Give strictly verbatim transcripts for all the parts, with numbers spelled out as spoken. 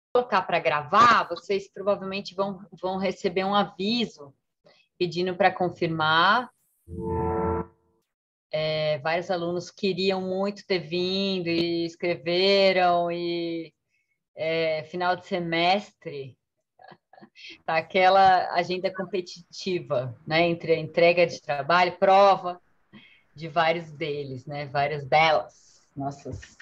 colocar para gravar, vocês provavelmente vão, vão receber um aviso pedindo para confirmar. É, vários alunos queriam muito ter vindo e escreveram, e é, final de semestre, tá aquela agenda competitiva, né, entre a entrega de trabalho, prova de vários deles, né, várias delas, nossas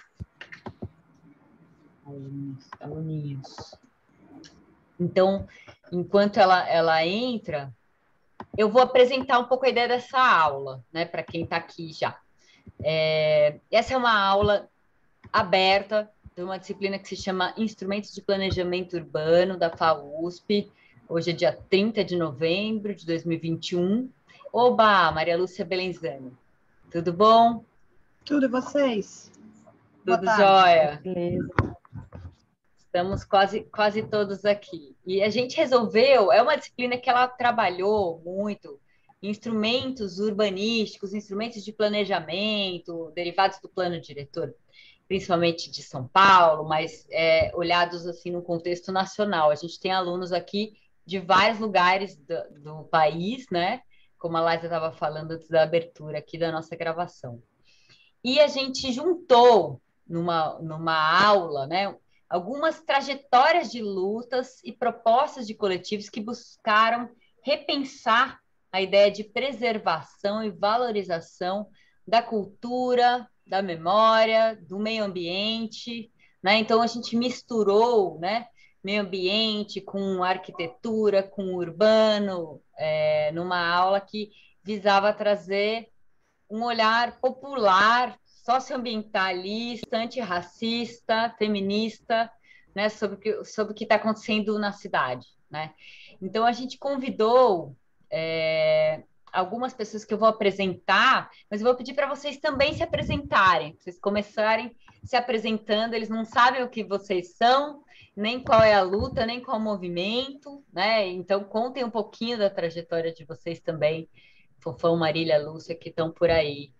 alunos, aluninhos. Então, enquanto ela, ela entra, eu vou apresentar um pouco a ideia dessa aula, né, para quem está aqui já. É, essa é uma aula aberta de uma disciplina que se chama Instrumentos de Planejamento Urbano, da FAUSP. Hoje é dia trinta de novembro de dois mil e vinte e um. Oba, Maria Lúcia Belenzani. Tudo bom? Tudo e vocês? Boa Tudo tarde. jóia. Beleza. Estamos quase, quase todos aqui. E a gente resolveu, é uma disciplina que ela trabalhou muito, instrumentos urbanísticos, instrumentos de planejamento, derivados do plano diretor, principalmente de São Paulo, mas é, olhados assim no contexto nacional. A gente tem alunos aqui de vários lugares do, do país, né? Como a Laisa estava falando antes da abertura aqui da nossa gravação. E a gente juntou numa, numa aula, né, algumas trajetórias de lutas e propostas de coletivos que buscaram repensar a ideia de preservação e valorização da cultura, da memória, do meio ambiente, né? Então a gente misturou, né, meio ambiente com arquitetura, com urbano, é, numa aula que visava trazer um olhar popular, socioambientalista, antirracista, feminista, né, sobre o que, sobre o que está acontecendo na cidade, né? Então, a gente convidou é, algumas pessoas que eu vou apresentar, mas eu vou pedir para vocês também se apresentarem, vocês começarem se apresentando, eles não sabem o que vocês são, nem qual é a luta, nem qual é o movimento, né? Então, contem um pouquinho da trajetória de vocês também, Fofão, Marília, Lúcia, que estão por aí.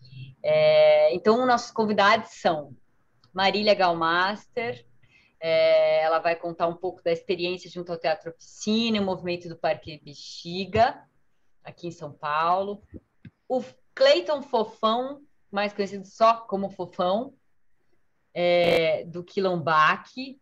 É, então, nossos convidados são Marília Galmaster, é, ela vai contar um pouco da experiência junto ao Teatro Oficina, o movimento do Parque Bexiga, aqui em São Paulo. O Cleiton Fofão, mais conhecido só como Fofão, é, do Quilombaque.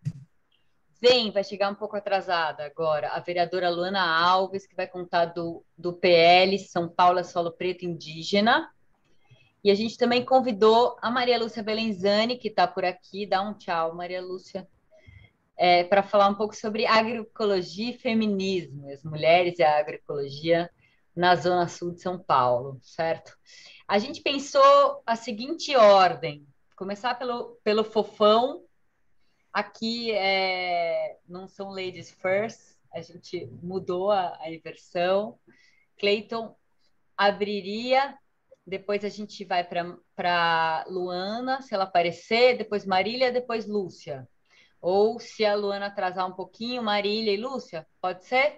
Vem, vai chegar um pouco atrasada agora, a vereadora Luana Alves, que vai contar do, do P L São Paulo é Solo Preto Indígena. E a gente também convidou a Maria Lúcia Belenzani, que está por aqui. Dá um tchau, Maria Lúcia, é, para falar um pouco sobre agroecologia e feminismo, as mulheres e a agroecologia na Zona Sul de São Paulo, certo? A gente pensou a seguinte ordem: começar pelo, pelo Fofão. Aqui é, não são ladies first, a gente mudou a, a inversão. Cleiton abriria, depois a gente vai para Luana, se ela aparecer, depois Marília, depois Lúcia. Ou se a Luana atrasar um pouquinho, Marília e Lúcia, pode ser?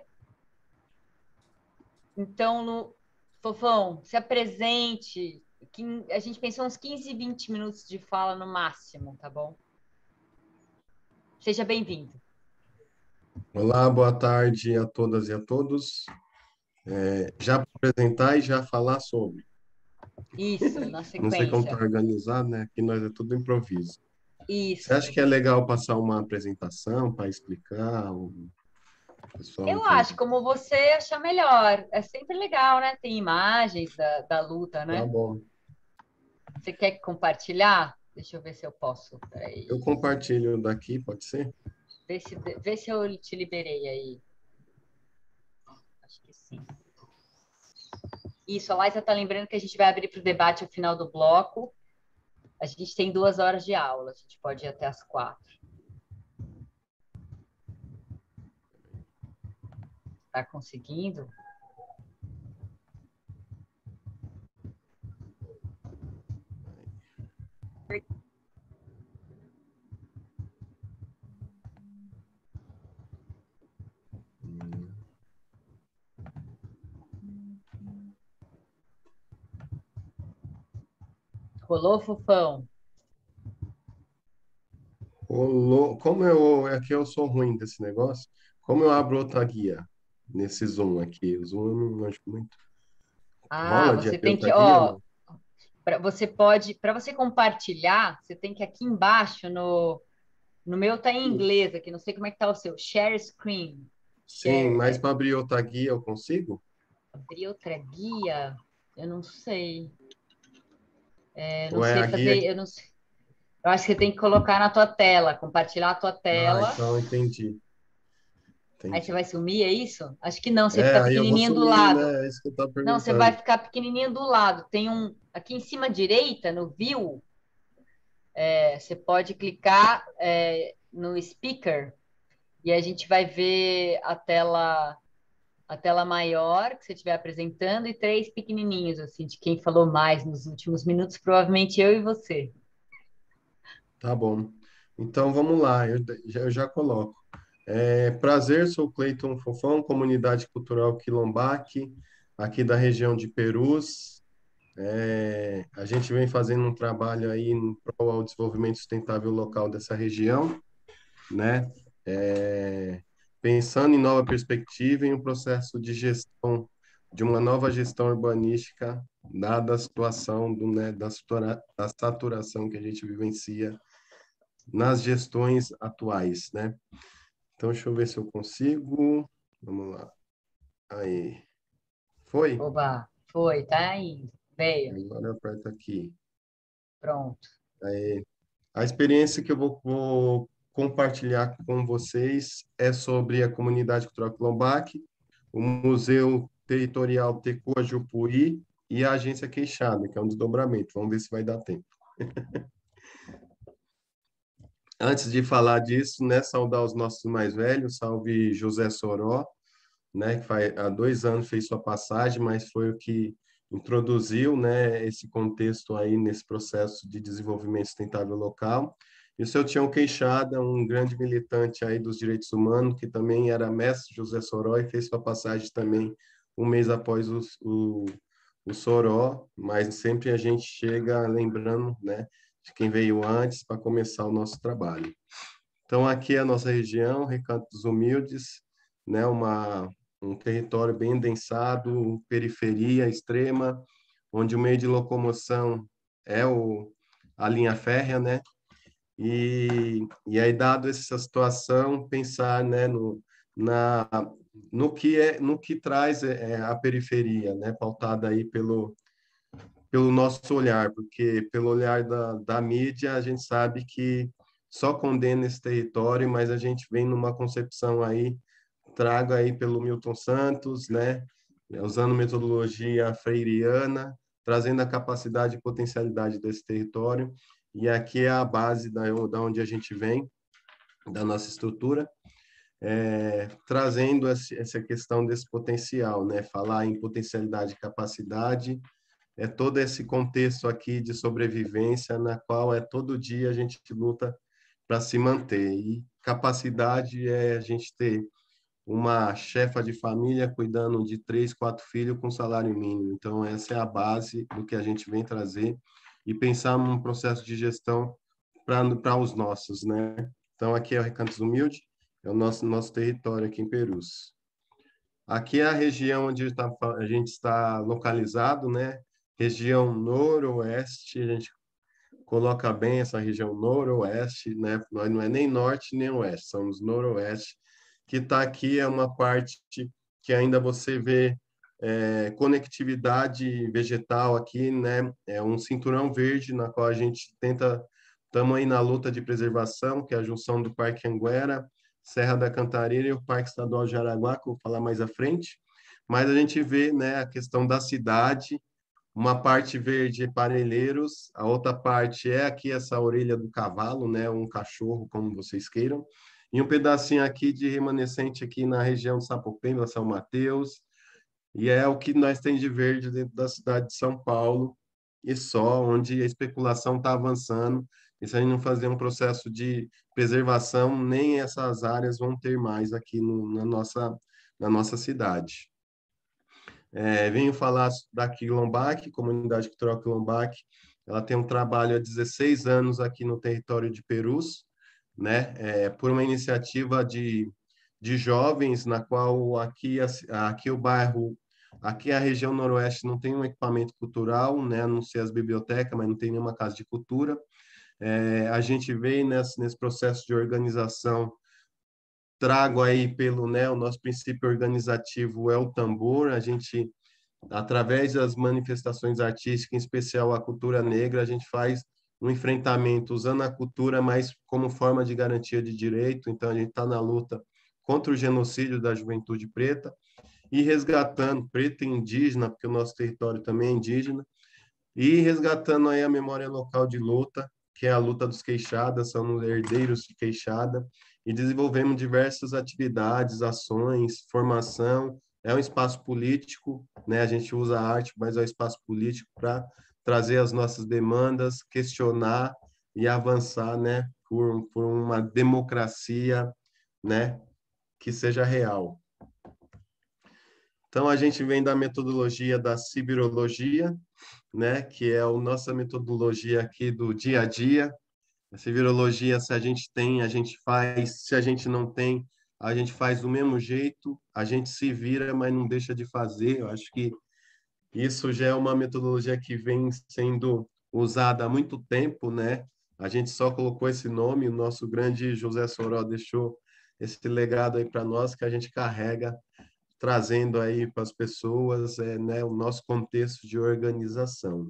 Então, Lu, Fofão, se apresente. A gente pensou uns quinze, vinte minutos de fala no máximo, tá bom? Seja bem-vindo. Olá, boa tarde a todas e a todos. É, já para apresentar e já falar sobre. Isso, na Não sei como está sequência. organizado, né? Aqui nós é tudo improviso. Você Isso. acha que é legal passar uma apresentação para explicar o pessoal Eu entender? acho, como você achar melhor. É sempre legal, né? Tem imagens da, da luta, Tá né? bom. Você quer compartilhar? Deixa eu ver se eu posso. Eu Peraí. compartilho daqui, pode ser? Vê se, vê se eu te liberei aí. Acho que sim. Isso, a Laisa está lembrando que a gente vai abrir para o debate ao final do bloco. A gente tem duas horas de aula, a gente pode ir até as quatro. Está conseguindo? Rolou, Fofão? Colo... Como eu, é que eu sou ruim desse negócio, como eu abro outra guia nesse Zoom aqui? O Zoom eu não manjo muito. Ah, Rola de você abrir tem outra que, guia? ó, Não? pra, você pode, para você compartilhar, você tem que aqui embaixo no, no meu tá em inglês aqui, não sei como é que tá o seu, share screen, Sim, share, mas é, para abrir outra guia eu consigo? abrir outra guia, eu não sei, eu não Ou é sei a guia fazer, que... eu não sei, eu acho que você tem que colocar na tua tela, compartilhar a tua Ah, tela, então entendi. aí você Entendi. vai sumir, é isso? Acho que não, você É, fica aí eu vou pequenininho do sumir, lado. né? É isso que eu estava Não, você vai perguntando. ficar pequenininho do lado. Tem um aqui em cima à direita, no View, é, você pode clicar é, no Speaker e a gente vai ver a tela a tela maior que você estiver apresentando e três pequenininhos assim de quem falou mais nos últimos minutos, provavelmente eu e você. Tá bom. Então vamos lá, eu já, eu já coloco. É, prazer, sou Cleiton Fofão, Comunidade Cultural Quilombaque, aqui da região de Perus. É, a gente vem fazendo um trabalho aí em prol ao desenvolvimento sustentável local dessa região, né? É, pensando em nova perspectiva, em um processo de gestão, de uma nova gestão urbanística, dada a situação do, né, da, satura- da saturação que a gente vivencia nas gestões atuais, né? Então, deixa eu ver se eu consigo. Vamos lá. Aí. Foi? Oba, foi, tá indo. Veio, Agora eu aperto aqui. pronto. Aí. A experiência que eu vou, vou compartilhar com vocês é sobre a comunidade cultural Quilombaque, o Museu Territorial Tecoa Jupuí e a Agência Queixada, que é um desdobramento. Vamos ver se vai dar tempo. Antes de falar disso, né, saudar os nossos mais velhos, salve José Soró, né, que faz, há dois anos fez sua passagem, mas foi o que introduziu, né, esse contexto aí nesse processo de desenvolvimento sustentável local. E o seu Tião Queixada, um grande militante aí dos direitos humanos, que também era mestre José Soró e fez sua passagem também um mês após o, o, o Soró, mas sempre a gente chega lembrando, né, de quem veio antes para começar o nosso trabalho. Então, aqui é a nossa região, Recanto dos Humildes, né, uma, um território bem densado, periferia extrema, onde o meio de locomoção é o, a linha férrea, né? E, e aí, dado essa situação, pensar, né, no, na, no que é, no que traz é, a periferia, né, pautada aí pelo pelo nosso olhar, porque pelo olhar da, da mídia a gente sabe que só condena esse território, mas a gente vem numa concepção aí, trago aí pelo Milton Santos, né, usando metodologia freiriana, trazendo a capacidade e potencialidade desse território, e aqui é a base da, da onde a gente vem, da nossa estrutura, é, trazendo essa questão desse potencial, né, falar em potencialidade e capacidade, é todo esse contexto aqui de sobrevivência na qual é todo dia a gente luta para se manter. E capacidade é a gente ter uma chefa de família cuidando de três, quatro filhos com salário mínimo. Então, essa é a base do que a gente vem trazer e pensar num processo de gestão para os nossos, né? Então, aqui é o Recantos Humilde, é o nosso, nosso território aqui em Perus. Aqui é a região onde tá, a gente está localizado, né? Região noroeste, a gente coloca bem essa região noroeste, né? Nós não é nem norte nem oeste, somos noroeste, que está aqui é uma parte que ainda você vê é, conectividade vegetal aqui, né? É um cinturão verde na qual a gente tenta, estamos aí na luta de preservação, que é a junção do Parque Anguera, Serra da Cantareira e o Parque Estadual de Araguá, que eu vou falar mais à frente. Mas a gente vê, né, a questão da cidade, uma parte verde é Parelheiros, a outra parte é aqui essa orelha do cavalo, né, um cachorro, como vocês queiram, e um pedacinho aqui de remanescente aqui na região de Sapopemba, São Mateus, e é o que nós temos de verde dentro da cidade de São Paulo, e só, onde a especulação está avançando, e se a gente não fazer um processo de preservação, nem essas áreas vão ter mais aqui no, na nossa, na nossa cidade. É, venho falar da Quilombaque, Comunidade Cultural Quilombaque. Ela tem um trabalho há dezesseis anos aqui no território de Perus, né? É, por uma iniciativa de, de jovens, na qual aqui, aqui o bairro, aqui a região noroeste não tem um equipamento cultural, né? A não ser as bibliotecas, mas não tem nenhuma casa de cultura. É, a gente vem nesse, nesse processo de organização, trago aí pelo, né, o nosso princípio organizativo é o tambor, a gente, através das manifestações artísticas, em especial a cultura negra, a gente faz um enfrentamento usando a cultura mais como forma de garantia de direito, então a gente está na luta contra o genocídio da juventude preta e resgatando, preta e indígena, porque o nosso território também é indígena, e resgatando aí a memória local de luta, que é a luta dos queixadas, são herdeiros de queixada, e desenvolvemos diversas atividades, ações, formação. É um espaço político, né? A gente usa a arte, mas é um espaço político para trazer as nossas demandas, questionar e avançar, né? Por, por uma democracia, né? Que seja real. Então, a gente vem da metodologia da civirologia, né, que é a nossa metodologia aqui do dia a dia. A civirologia, se a gente tem, a gente faz, se a gente não tem, a gente faz do mesmo jeito, a gente se vira, mas não deixa de fazer. Eu acho que isso já é uma metodologia que vem sendo usada há muito tempo, né? A gente só colocou esse nome, o nosso grande José Soró deixou esse legado aí para nós, que a gente carrega, trazendo aí para as pessoas, é, né, o nosso contexto de organização.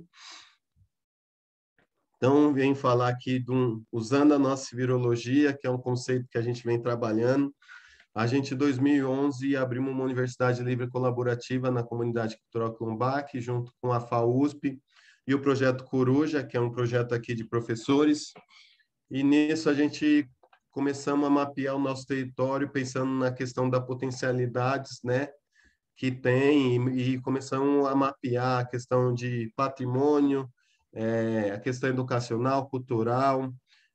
Então, vem falar aqui de um, usando a nossa virologia, que é um conceito que a gente vem trabalhando. A gente, em dois mil e onze, abrimos uma universidade livre colaborativa na comunidade cultural Quilombaque, junto com a FAUSP e o projeto Coruja, que é um projeto aqui de professores. E nisso a gente começamos a mapear o nosso território, pensando na questão das potencialidades, né, que tem, e, e começamos a mapear a questão de patrimônio, é, a questão educacional, cultural,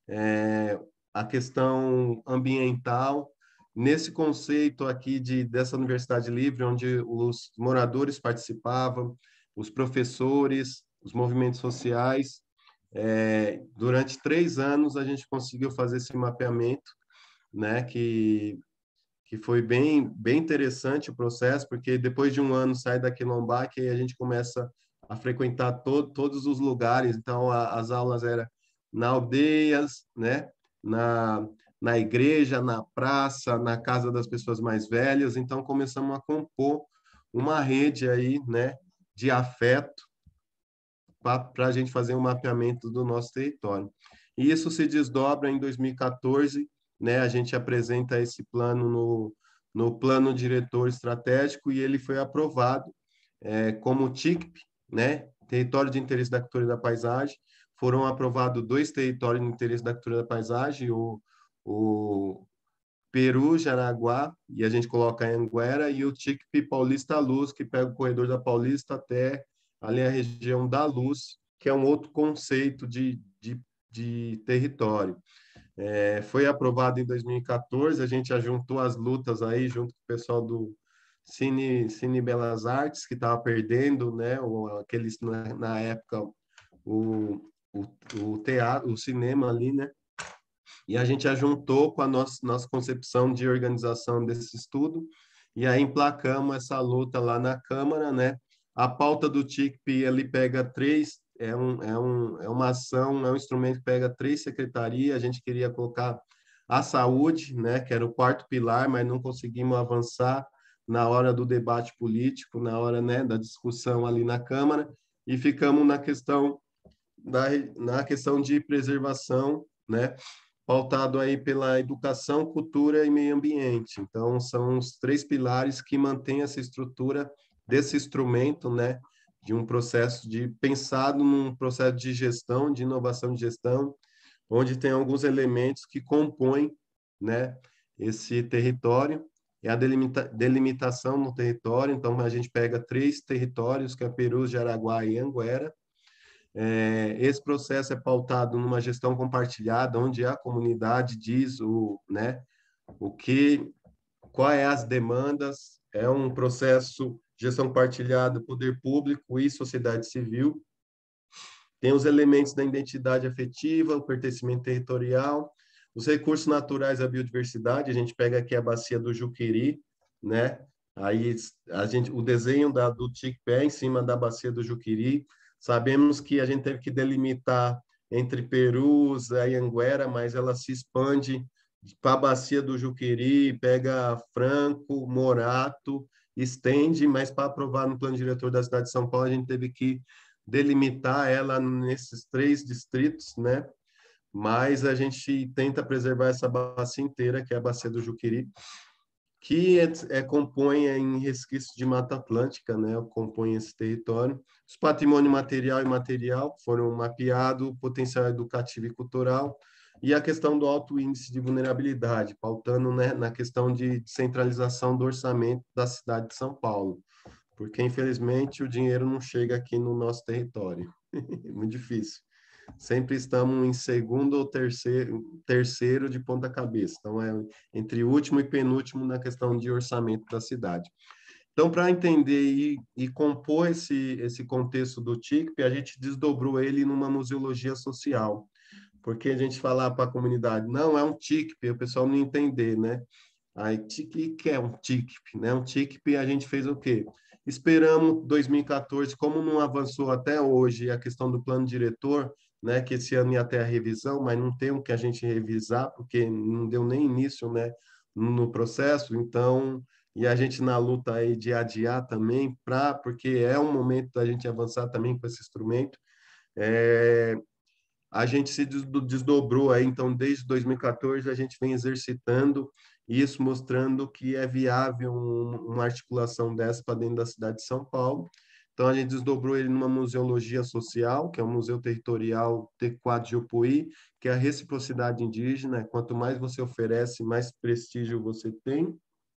é, a questão ambiental. Nesse conceito aqui de, dessa Universidade Livre, onde os moradores participavam, os professores, os movimentos sociais, é, durante três anos a gente conseguiu fazer esse mapeamento, né, que que foi bem, bem interessante o processo, porque depois de um ano sai da Quilombaque e a gente começa a frequentar to todos os lugares. Então, a, as aulas eram na aldeias, né? na, na igreja, na praça, na casa das pessoas mais velhas. Então, começamos a compor uma rede aí, né? de afeto para a gente fazer um mapeamento do nosso território. E isso se desdobra em dois mil e quatorze, né? A gente apresenta esse plano no, no plano diretor estratégico e ele foi aprovado é, como T I C P, né? Território de Interesse da Cultura e da Paisagem. Foram aprovados dois territórios de interesse da cultura e da paisagem, o, o Peru, Jaraguá, e a gente coloca Anguera, e o T I C P Paulista Luz, que pega o corredor da Paulista até ali a região da Luz, que é um outro conceito de, de, de território. É, foi aprovado em dois mil e quatorze, a gente já juntou as lutas aí, junto com o pessoal do Cine, Cine Belas Artes, que estava perdendo, né, o, aqueles, na, na época, o, o, o teatro, o cinema ali, né, e a gente ajuntou com a nossa, nossa concepção de organização desse estudo, e aí emplacamos essa luta lá na Câmara, né? A pauta do T I C P, ele pega três, é, um, é, um, é uma ação, é um instrumento que pega três secretarias, a gente queria colocar a saúde, né? Que era o quarto pilar, mas não conseguimos avançar na hora do debate político, na hora, né, da discussão ali na Câmara, e ficamos na questão da, na questão de preservação, né? Pautado aí pela educação, cultura e meio ambiente. Então, são os três pilares que mantêm essa estrutura desse instrumento, né, de um processo de pensado num processo de gestão, de inovação de gestão, onde tem alguns elementos que compõem, né, esse território e a delimita delimitação no território. Então, a gente pega três territórios, que é Peru, Jaraguá e Anguera. É, esse processo é pautado numa gestão compartilhada, onde a comunidade diz o, né, o que, quais é as demandas, é um processo de gestão compartilhada, poder público e sociedade civil. Tem os elementos da identidade afetiva, o pertencimento territorial, Os recursos naturais, a biodiversidade, a gente pega aqui a bacia do Juqueri, né? Aí a gente, o desenho da, do Tic-Pé em cima da bacia do Juqueri. Sabemos que a gente teve que delimitar entre Perus e Anguera, mas ela se expande para a bacia do Juqueri, pega Franco, Morato, estende, mas para aprovar no plano diretor da cidade de São Paulo, a gente teve que delimitar ela nesses três distritos, né? Mas a gente tenta preservar essa bacia inteira, que é a bacia do Juqueri, que é, é, compõe em resquícios de Mata Atlântica, né? Compõe esse território. Os patrimônio material e imaterial foram mapeados, potencial educativo e cultural, e a questão do alto índice de vulnerabilidade, pautando, né, na questão de centralização do orçamento da cidade de São Paulo, porque, infelizmente, o dinheiro não chega aqui no nosso território. É muito difícil. Sempre estamos em segundo ou terceiro, terceiro de ponta cabeça. Então, é entre último e penúltimo na questão de orçamento da cidade. Então, para entender e, e compor esse, esse contexto do T I C P, a gente desdobrou ele numa museologia social. Porque a gente falar para a comunidade, não, é um T I C P, o pessoal não entender, né? Aí, o que é um T I C P? Né? Um T I C P, a gente fez o quê? Esperamos dois mil e quatorze, como não avançou até hoje a questão do plano diretor, né, que esse ano ia até a revisão, mas não tem o que a gente revisar, porque não deu nem início, né, no processo, então, e a gente na luta aí de adiar também, pra, porque é um momento da gente avançar também com esse instrumento. É, a gente se desdobrou aí, então, desde dois mil e quatorze, a gente vem exercitando isso, mostrando que é viável um, uma articulação dessa para dentro da cidade de São Paulo. Então, a gente desdobrou ele numa museologia social, que é o Museu Territorial Tecuá de Jupuí, que é a reciprocidade indígena. Quanto mais você oferece, mais prestígio você tem,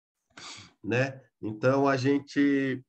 né? Então, a gente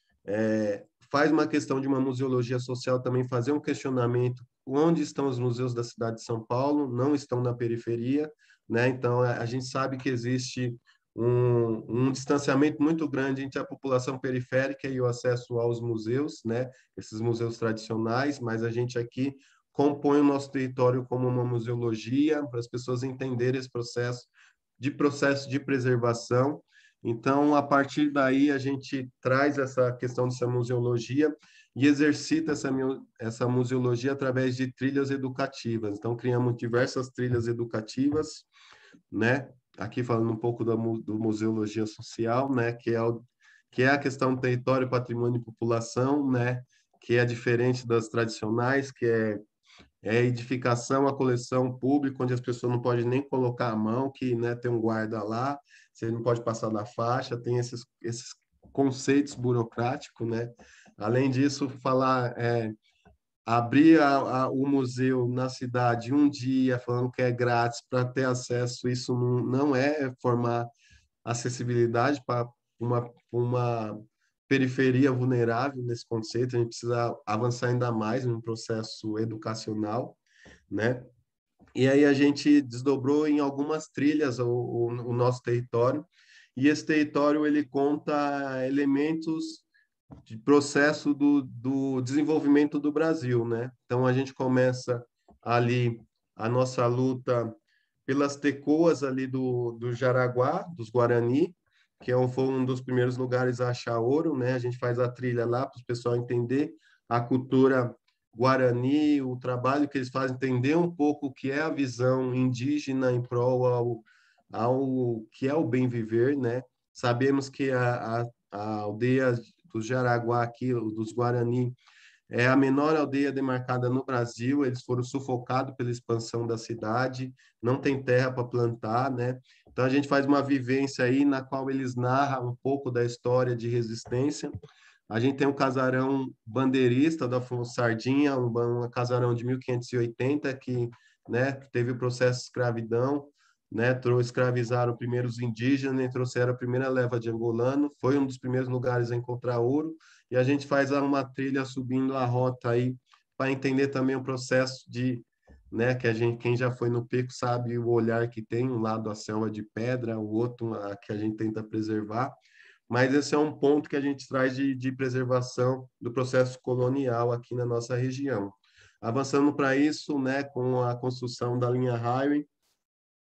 é, faz uma questão de uma museologia social também, fazer um questionamento onde estão os museus da cidade de São Paulo, não estão na periferia, né? Então, a gente sabe que existe um, um distanciamento muito grande entre a população periférica e o acesso aos museus, né? Esses museus tradicionais, mas a gente aqui compõe o nosso território como uma museologia, para as pessoas entenderem esse processo de processo de preservação. Então, a partir daí, a gente traz essa questão dessa museologia e exercita essa, essa museologia através de trilhas educativas. Então, criamos diversas trilhas educativas, né? Aqui falando um pouco da do museologia social, né? Que é, o, que é a questão do território, patrimônio e população, né? Que é diferente das tradicionais, que é é edificação, a coleção pública, onde as pessoas não podem nem colocar a mão, que, né, tem um guarda lá, você não pode passar da faixa, tem esses, esses conceitos burocráticos, né? Além disso, falar, é, abrir a, a, o museu na cidade um dia, falando que é grátis para ter acesso, isso não, não é formar acessibilidade para uma, uma periferia vulnerável nesse conceito, a gente precisa avançar ainda mais no processo educacional, né? E aí a gente desdobrou em algumas trilhas o, o, o nosso território, e esse território ele conta elementos de processo do, do desenvolvimento do Brasil, né? Então a gente começa ali a nossa luta pelas tecoas ali do, do Jaraguá, dos Guarani, que é um, foi um dos primeiros lugares a achar ouro, né? A gente faz a trilha lá para o pessoal entender a cultura Guarani, o trabalho que eles fazem, entender um pouco o que é a visão indígena em prol ao, ao que é o bem viver, né? Sabemos que a, a, a aldeia do Jaraguá aqui, dos Guarani, é a menor aldeia demarcada no Brasil, eles foram sufocados pela expansão da cidade, não tem terra para plantar, né? Então a gente faz uma vivência aí na qual eles narram um pouco da história de resistência. A gente tem um casarão bandeirista da Afonso Sardinha, um, um casarão de mil quinhentos e oitenta que, né, teve o processo de escravidão, né, escravizaram primeiro os indígenas e trouxeram a primeira leva de angolano, foi um dos primeiros lugares a encontrar ouro, e a gente faz uma trilha subindo a rota aí para entender também o processo de, né, que a gente, quem já foi no Pico sabe o olhar que tem, um lado a selva de pedra, o outro a que a gente tenta preservar, mas esse é um ponto que a gente traz de, de preservação do processo colonial aqui na nossa região. Avançando para isso, né, com a construção da linha Highway,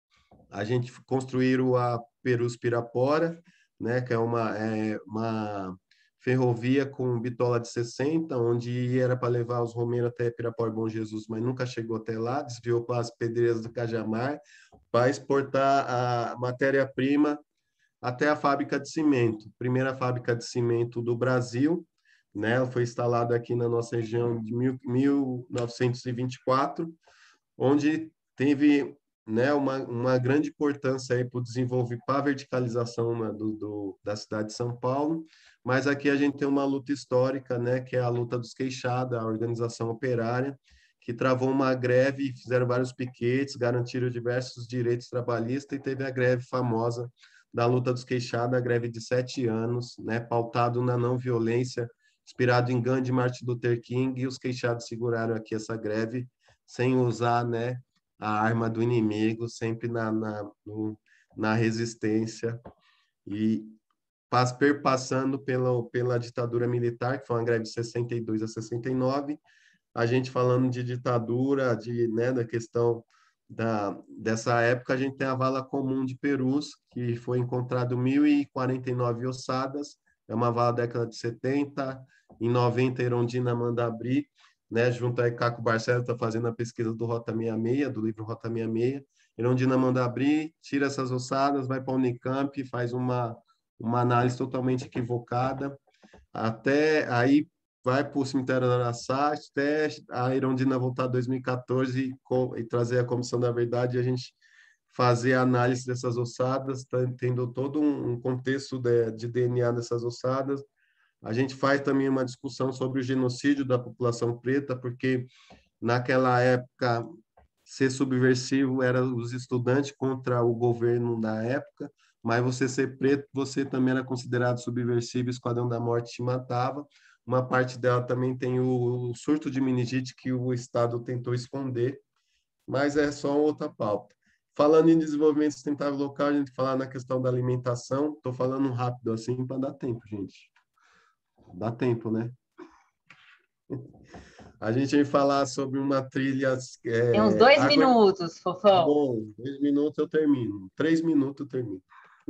a gente construiu a Perus Pirapora, né, que é uma, é uma ferrovia com bitola de sessenta, onde era para levar os romeiros até Pirapora e Bom Jesus, mas nunca chegou até lá, desviou para as Pedreiras do Cajamar, para exportar a matéria-prima até a fábrica de cimento, primeira fábrica de cimento do Brasil, né? Ela foi instalada aqui na nossa região de mil novecentos e vinte e quatro, onde teve, né, uma, uma grande importância aí para o desenvolvimento, para a verticalização, né, do, do, da cidade de São Paulo, mas aqui a gente tem uma luta histórica, né, que é a luta dos queixados, a organização operária, que travou uma greve, fizeram vários piquetes, garantiram diversos direitos trabalhistas e teve a greve famosa da luta dos queixados, a greve de sete anos, né, pautado na não violência, inspirado em Gandhi e Martin Luther King, e os queixados seguraram aqui essa greve sem usar, né, a arma do inimigo, sempre na, na, no, na resistência, e pas, perpassando pela, pela ditadura militar, que foi uma greve de sessenta e dois a sessenta e nove, a gente falando de ditadura, de, né, da questão da, dessa época, a gente tem a vala comum de Perus, que foi encontrado mil e quarenta e nove ossadas, é uma vala da década de setenta, em noventa, Erondina manda abrir, né, junto aí Caco Barcelos está fazendo a pesquisa do Rota sessenta e seis, do livro Rota sessenta e seis, Erondina manda abrir, tira essas ossadas, vai para a Unicamp, faz uma, uma análise totalmente equivocada, até aí vai para o cemitério da Araçá, até a Erondina voltar em dois mil e quatorze e, e trazer a Comissão da Verdade e a gente fazer a análise dessas ossadas, tá, tendo todo um, um contexto de, de D N A dessas ossadas. A gente faz também uma discussão sobre o genocídio da população preta, porque naquela época ser subversivo era os estudantes contra o governo da época, mas você ser preto, você também era considerado subversivo, Esquadrão da Morte te matava. Uma parte dela também tem o, o surto de meningite que o Estado tentou esconder, mas é só outra pauta. Falando em desenvolvimento sustentável local, a gente fala na questão da alimentação, estou falando rápido assim para dar tempo, gente. Dá tempo, né? A gente vai falar sobre uma trilha... Tem uns É, dois água... minutos, Tá fofão. bom, dois minutos eu termino. Três minutos eu termino.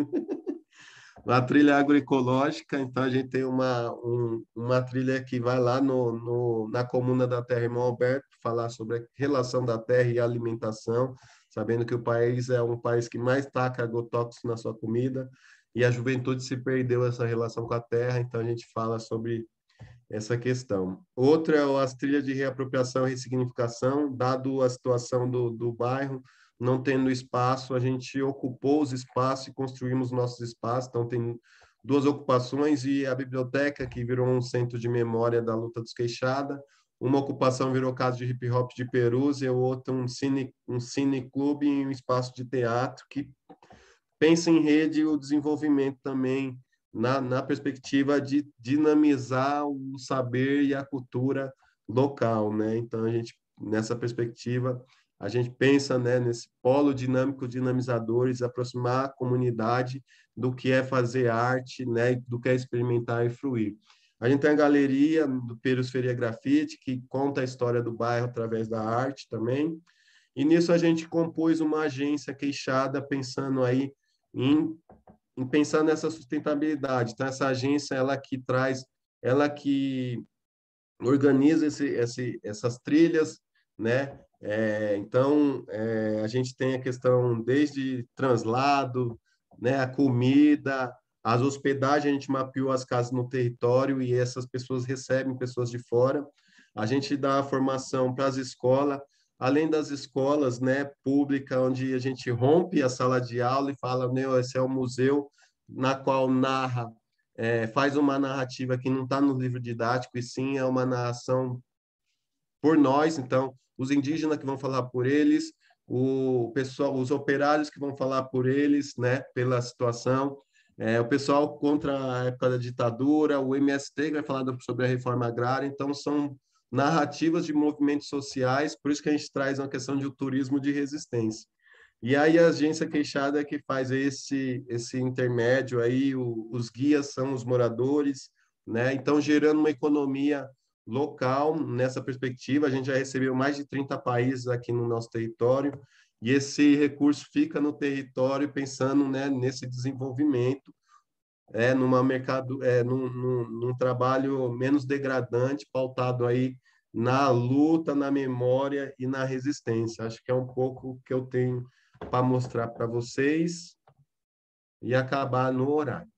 Uma trilha agroecológica, então a gente tem uma, um, uma trilha que vai lá no, no, na comuna da Terra Irmão Alberto, falar sobre a relação da terra e a alimentação, sabendo que o país é um país que mais taca agrotóxicos na sua comida, e a juventude se perdeu essa relação com a terra, então a gente fala sobre essa questão. Outra é as trilhas de reapropriação e ressignificação, dado a situação do, do bairro, não tendo espaço, a gente ocupou os espaços e construímos nossos espaços, então tem duas ocupações e a biblioteca, que virou um centro de memória da luta dos queixada, uma ocupação virou casa de hip hop de Perus e a outra um cine, um cine clube e um espaço de teatro que pensa em rede e o desenvolvimento também na, na perspectiva de dinamizar o saber e a cultura local, né? Então, a gente, nessa perspectiva, a gente pensa, né, nesse polo dinâmico dinamizadores, aproximar a comunidade do que é fazer arte, né, do que é experimentar e fruir. A gente tem a galeria do Periferia Grafite, que conta a história do bairro através da arte também, e nisso a gente compôs uma agência queixada, pensando aí em, em pensar nessa sustentabilidade. Então, essa agência, ela que traz, ela que organiza esse, esse, essas trilhas, né? É, então, é, a gente tem a questão desde translado, né, a comida, as hospedagens, a gente mapeou as casas no território e essas pessoas recebem pessoas de fora. A gente dá a formação para as escolas, além das escolas, né, pública, onde a gente rompe a sala de aula e fala, meu, esse é o museu na qual narra é, faz uma narrativa que não está no livro didático, e sim é uma narração por nós. Então, os indígenas que vão falar por eles, o pessoal, os operários que vão falar por eles, né, pela situação, é, o pessoal contra a época da ditadura, o M S T que vai falar sobre a reforma agrária. Então, são narrativas de movimentos sociais, por isso que a gente traz uma questão de turismo de resistência. E aí a agência queixada é que faz esse esse intermédio aí, o, os guias são os moradores, né? Então gerando uma economia local nessa perspectiva. A gente já recebeu mais de trinta países aqui no nosso território e esse recurso fica no território pensando, né, nesse desenvolvimento, é, numa mercado, é, num, num, num trabalho menos degradante, pautado aí na luta, na memória e na resistência. Acho que é um pouco o que eu tenho para mostrar para vocês e acabar no horário.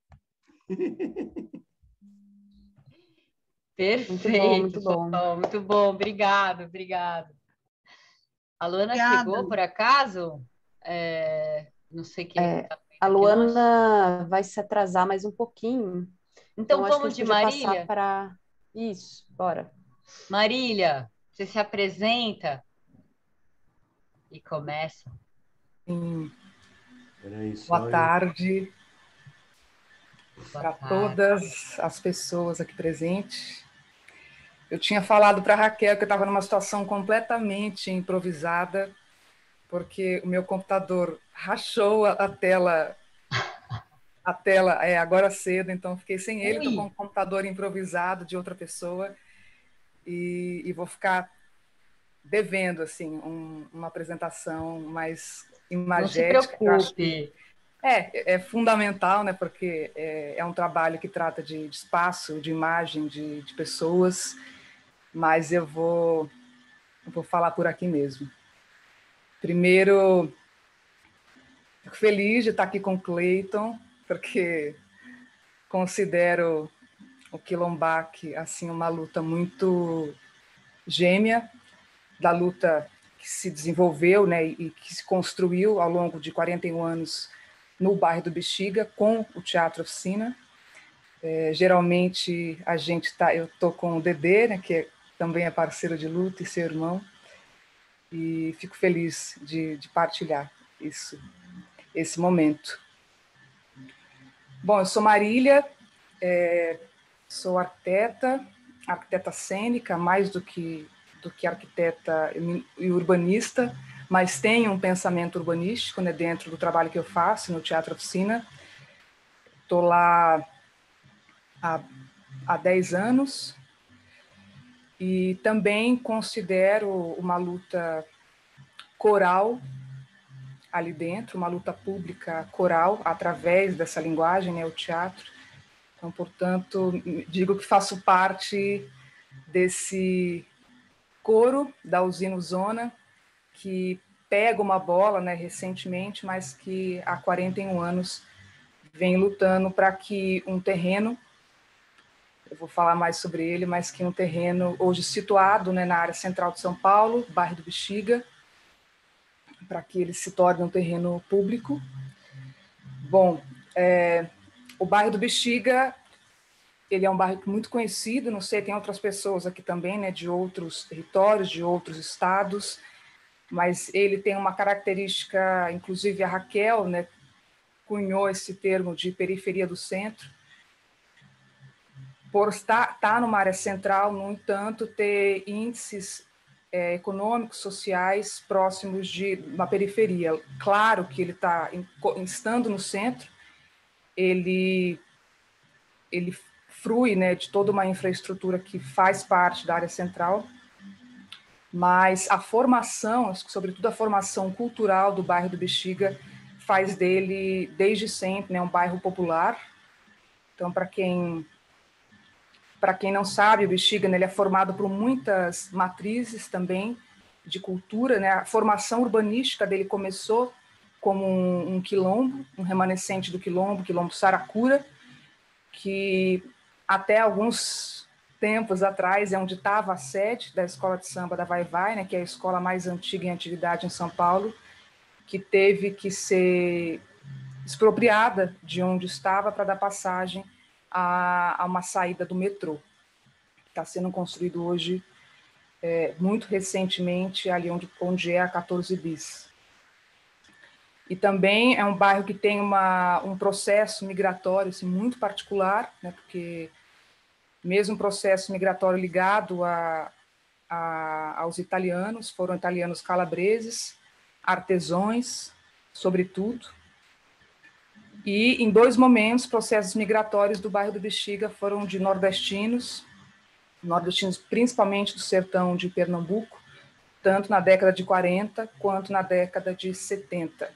Perfeito, Muito bom, muito Fofão, muito bom, obrigado, obrigado. A Luana obrigada. chegou por acaso? É, não sei quem É, está a aqui, nós. Luana vai se atrasar mais um pouquinho, Então então acho que a vamos gente de podia passar Marília? para isso, bora. Marília, você se apresenta e começa. Sim, Peraí, boa só eu. tarde Boa para tarde. todas as pessoas aqui presentes. Eu tinha falado para a Raquel que eu estava numa situação completamente improvisada, porque o meu computador rachou a, a tela, a tela é, agora cedo, então fiquei sem ele, estou com um Ui, computador improvisado de outra pessoa e, e vou ficar devendo assim um, uma apresentação mais não se imagética, que eu acho que preocupe. É, é fundamental, né, porque é, é um trabalho que trata de, de espaço, de imagem, de, de pessoas, mas eu vou, eu vou falar por aqui mesmo. Primeiro, fico feliz de estar aqui com o Cleiton, porque considero o Quilombac assim, uma luta muito gêmea da luta que se desenvolveu, né, e que se construiu ao longo de quarenta e um anos no bairro do Bexiga, com o Teatro Oficina. É, geralmente a gente tá, eu tô com o Dedê, né, que é, também é parceiro de luta e seu irmão, e fico feliz de, de partilhar isso, esse momento. Bom, eu sou Marília, é, sou arquiteta, arquiteta cênica, mais do que do que arquiteta e urbanista, mas tenho um pensamento urbanístico, né, dentro do trabalho que eu faço no Teatro Oficina. Estou lá há, há dez anos, e também considero uma luta coral ali dentro, uma luta pública coral, através dessa linguagem, né, o teatro. Então, portanto, digo que faço parte desse coro da Usina Zona, que pega uma bola, né, recentemente, mas que há quarenta e um anos vem lutando para que um terreno, eu vou falar mais sobre ele, mas que um terreno hoje situado, né, na área central de São Paulo, bairro do Bexiga, para que ele se torne um terreno público. Bom, é, o bairro do Bexiga, ele é um bairro muito conhecido, não sei, tem outras pessoas aqui também, né, de outros territórios, de outros estados, mas ele tem uma característica, inclusive a Raquel, né, cunhou esse termo de periferia do centro, por estar, estar numa área central, no entanto, ter índices é, econômicos, sociais próximos de uma periferia. Claro que ele está, estando no centro, ele, ele frui, né, de toda uma infraestrutura que faz parte da área central, mas a formação, sobretudo a formação cultural do bairro do Bexiga, faz dele, desde sempre, né, um bairro popular. Então, para quem para quem não sabe, o Bexiga, né, ele é formado por muitas matrizes também de cultura, né? A formação urbanística dele começou como um, um quilombo, um remanescente do quilombo, quilombo Saracura, que até alguns tempos atrás é onde estava a sede da escola de samba da Vai Vai, né, que é a escola mais antiga em atividade em São Paulo, que teve que ser expropriada de onde estava para dar passagem a, a uma saída do metrô. Está sendo construído hoje, é, muito recentemente, ali onde, onde é a quatorze bis. E também é um bairro que tem uma, um processo migratório assim, muito particular, né, porque mesmo um processo migratório ligado a, a, aos italianos, foram italianos calabreses, artesãos, sobretudo. E, em dois momentos, processos migratórios do bairro do Bexiga foram de nordestinos, nordestinos principalmente do sertão de Pernambuco, tanto na década de quarenta quanto na década de setenta.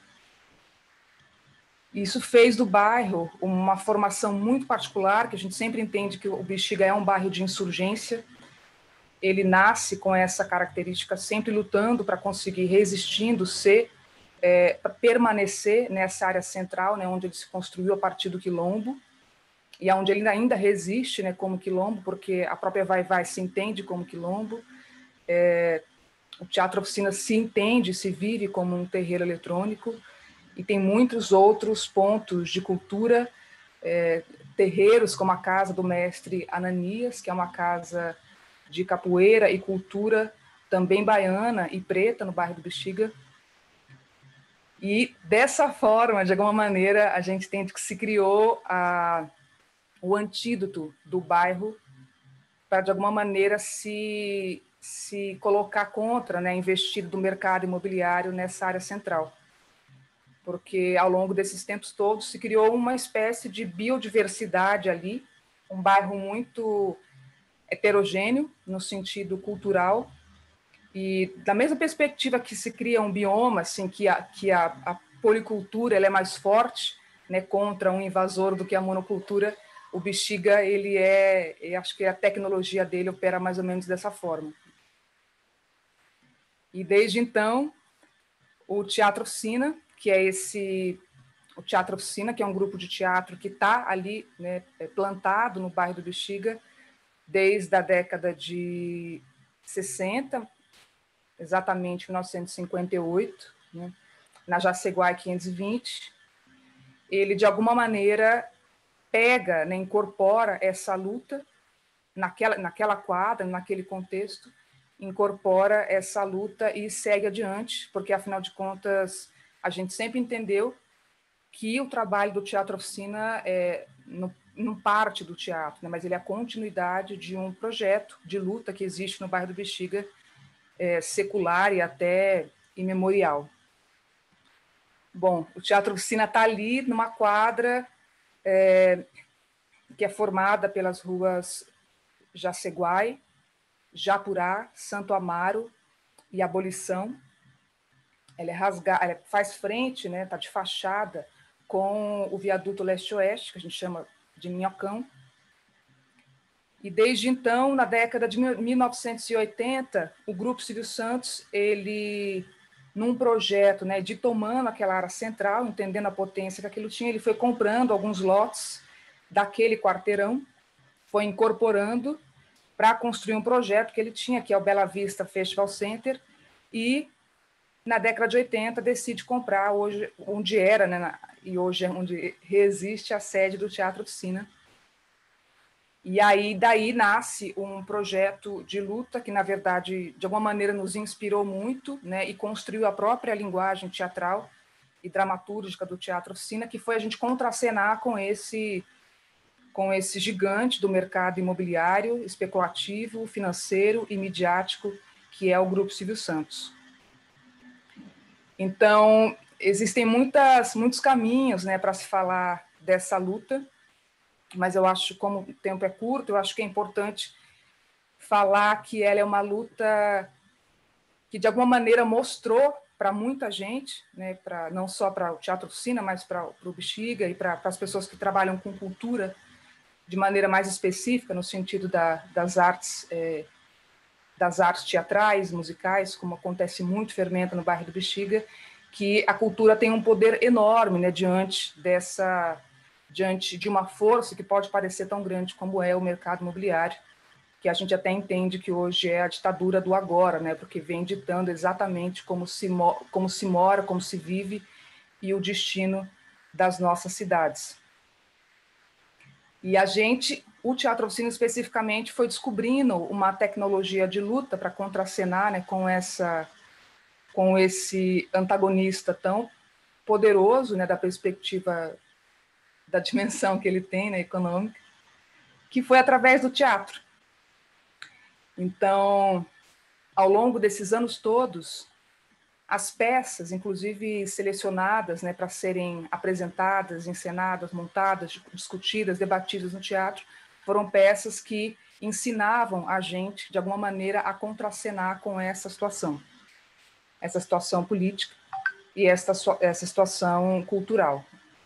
Isso fez do bairro uma formação muito particular, que a gente sempre entende que o Bexiga é um bairro de insurgência. Ele nasce com essa característica, sempre lutando para conseguir, resistindo, ser, é, para permanecer nessa área central, né, onde ele se construiu a partir do Quilombo, e onde ele ainda resiste, né, como Quilombo, porque a própria Vai-Vai se entende como Quilombo, é, o Teatro Oficina se entende, se vive como um terreiro eletrônico, e tem muitos outros pontos de cultura, é, terreiros como a casa do mestre Ananias, que é uma casa de capoeira e cultura também baiana e preta no bairro do Bexiga. E dessa forma, de alguma maneira, a gente entende que se criou a, o antídoto do bairro para, de alguma maneira, se, se colocar contra, né, a investida do mercado imobiliário nessa área central. Porque, ao longo desses tempos todos, se criou uma espécie de biodiversidade ali, um bairro muito heterogêneo, no sentido cultural, e da mesma perspectiva que se cria um bioma, assim, que a, que a, a policultura ela é mais forte, né, contra um invasor do que a monocultura, o Bexiga, ele é, eu acho que a tecnologia dele opera mais ou menos dessa forma. E desde então, o Teatro Oficina, que é esse, o Teatro Oficina, que é um grupo de teatro que está ali, né, plantado no bairro do Bexiga, desde a década de sessenta, exatamente mil novecentos e cinquenta e oito, né, na Jaceguai quinhentos e vinte, ele, de alguma maneira, pega, né, incorpora essa luta naquela, naquela quadra, naquele contexto, incorpora essa luta e segue adiante, porque, afinal de contas, a gente sempre entendeu que o trabalho do Teatro Oficina é, não, não parte do teatro, né, mas ele é a continuidade de um projeto de luta que existe no bairro do Bexiga, é, secular e até imemorial. Bom, o Teatro Oficina está ali numa quadra é, que é formada pelas ruas Jaceguai, Japurá, Santo Amaro e Abolição. Ela, é rasga, ela faz frente, né, está de fachada com o viaduto leste-oeste, que a gente chama de Minhocão. E desde então, na década de mil novecentos e oitenta, o Grupo Silvio Santos, ele, num projeto, né, de tomando aquela área central, entendendo a potência que aquilo tinha, ele foi comprando alguns lotes daquele quarteirão, foi incorporando para construir um projeto que ele tinha, que é o Bela Vista Festival Center, e na década de oitenta decide comprar hoje, onde era, né, e hoje é onde resiste a sede do Teatro Oficina. E aí daí nasce um projeto de luta que, na verdade, de alguma maneira nos inspirou muito, né, e construiu a própria linguagem teatral e dramatúrgica do Teatro Oficina, que foi a gente contracenar com esse com esse gigante do mercado imobiliário, especulativo, financeiro e midiático, que é o Grupo Silvio Santos. Então, existem muitas, muitos caminhos, né, para se falar dessa luta, mas eu acho, como o tempo é curto, eu acho que é importante falar que ela é uma luta que, de alguma maneira, mostrou para muita gente, né, pra, não só para o Teatro Oficina, mas para o Bexiga e para as pessoas que trabalham com cultura, de maneira mais específica, no sentido da, das artes é, das artes teatrais, musicais, como acontece muito, fermenta no bairro do Bexiga, que a cultura tem um poder enorme, né, diante dessa, diante de uma força que pode parecer tão grande como é o mercado imobiliário, que a gente até entende que hoje é a ditadura do agora, né, porque vem ditando exatamente como se, como se mora, como se vive e o destino das nossas cidades. E a gente, o Teatro Oficina especificamente, foi descobrindo uma tecnologia de luta para contracenar, né, com, essa, com esse antagonista tão poderoso, né, da perspectiva da dimensão que ele tem, né, econômica, que foi através do teatro. Então, ao longo desses anos todos, as peças, inclusive selecionadas, né, para serem apresentadas, encenadas, montadas, discutidas, debatidas no teatro, foram peças que ensinavam a gente, de alguma maneira, a contracenar com essa situação. essa situação política e esta, essa situação cultural.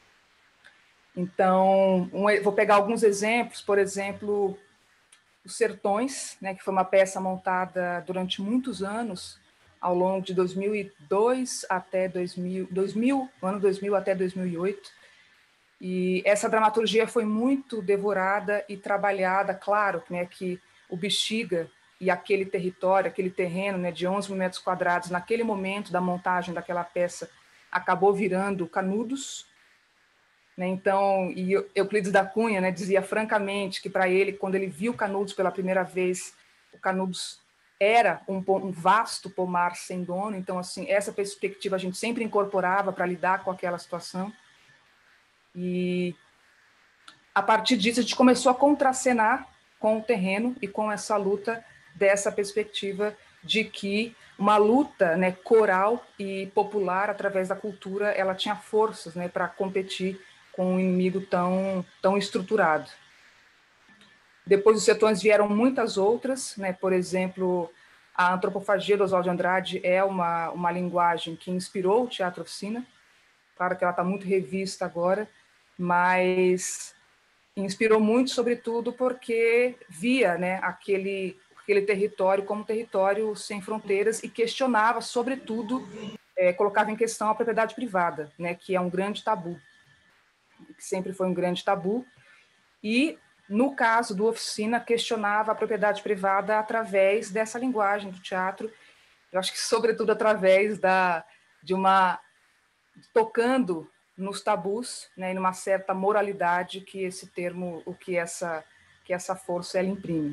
Então, um, vou pegar alguns exemplos, por exemplo, Os Sertões, né, que foi uma peça montada durante muitos anos, ao longo de dois mil e dois até dois mil, dois mil, no ano dois mil até dois mil e oito, e essa dramaturgia foi muito devorada e trabalhada, claro, né, que o Bexiga e aquele território, aquele terreno, né, de onze mil metros quadrados, naquele momento da montagem daquela peça, acabou virando Canudos, né, então, e Euclides da Cunha, né, dizia francamente que para ele, quando ele viu Canudos pela primeira vez, o Canudos era um, um vasto pomar sem dono, então, assim, essa perspectiva a gente sempre incorporava para lidar com aquela situação. E a partir disso a gente começou a contracenar com o terreno e com essa luta dessa perspectiva de que uma luta, né, coral e popular através da cultura, ela tinha forças, né, para competir com um inimigo tão, tão estruturado. Depois dos Sertões vieram muitas outras, né, por exemplo, a antropofagia do Oswald de Andrade é uma, uma linguagem que inspirou o Teatro Oficina. Claro que ela está muito revista agora, mas inspirou muito, sobretudo, porque via, né, aquele, aquele território como um território sem fronteiras e questionava, sobretudo, é, colocava em questão a propriedade privada, né, que é um grande tabu, que sempre foi um grande tabu, e, no caso do Oficina, questionava a propriedade privada através dessa linguagem do teatro, eu acho que, sobretudo, através da, de uma... tocando nos tabus, né, e numa certa moralidade que esse termo, o que essa, que essa força ela imprime.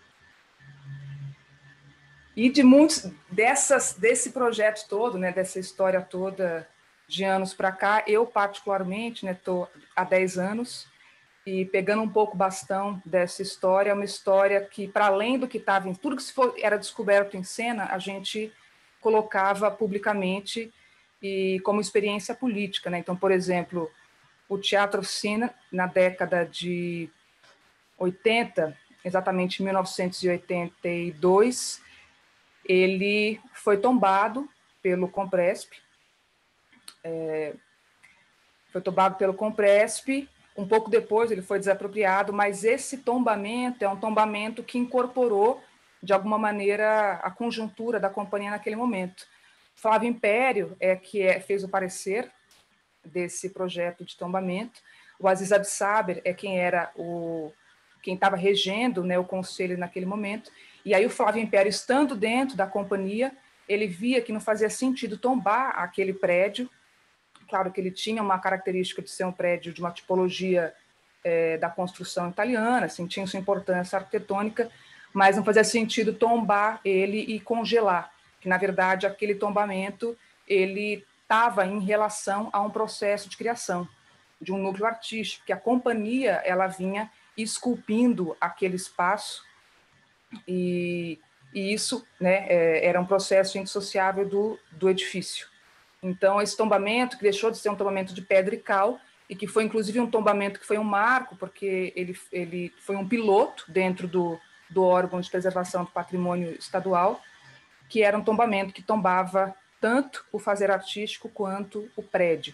E de muitos dessas, desse projeto todo, né, dessa história toda de anos para cá, eu particularmente, né, estou há dez anos, e pegando um pouco o bastão dessa história, é uma história que, para além do que estava em tudo que se for, era descoberto em cena, a gente colocava publicamente e como experiência política, né? Então, por exemplo, o Teatro Oficina, na década de oitenta, exatamente em mil novecentos e oitenta e dois, ele foi tombado pelo Compresp, é, foi tombado pelo Compresp, um pouco depois ele foi desapropriado, mas esse tombamento é um tombamento que incorporou, de alguma maneira, a conjuntura da companhia naquele momento. Flávio Império é que é, fez o parecer desse projeto de tombamento. O Aziz Absaber é quem era o quem estava regendo, né, o conselho naquele momento. E aí o Flávio Império, estando dentro da companhia, ele via que não fazia sentido tombar aquele prédio. Claro que ele tinha uma característica de ser um prédio de uma tipologia é, da construção italiana, assim, tinha sua importância arquitetônica, mas não fazia sentido tombar ele e congelar, que, na verdade, aquele tombamento ele estava em relação a um processo de criação de um núcleo artístico, que a companhia ela vinha esculpindo aquele espaço, e, e isso, né, é, era um processo indissociável do, do edifício. Então, esse tombamento, que deixou de ser um tombamento de pedra e cal, e que foi, inclusive, um tombamento que foi um marco, porque ele, ele foi um piloto dentro do, do órgão de preservação do patrimônio estadual, que era um tombamento que tombava tanto o fazer artístico quanto o prédio.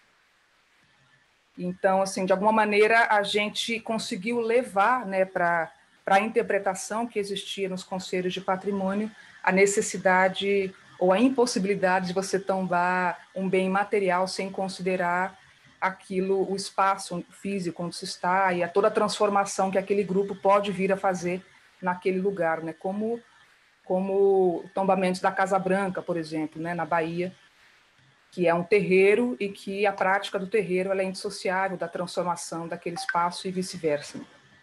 Então, assim, de alguma maneira, a gente conseguiu levar, né, para a interpretação que existia nos conselhos de patrimônio a necessidade ou a impossibilidade de você tombar um bem material sem considerar aquilo, o espaço físico onde se está e a toda a transformação que aquele grupo pode vir a fazer naquele lugar, né? Como, como tombamentos da Casa Branca, por exemplo, né, na Bahia, que é um terreiro e que a prática do terreiro ela é indissociável da transformação daquele espaço e vice-versa.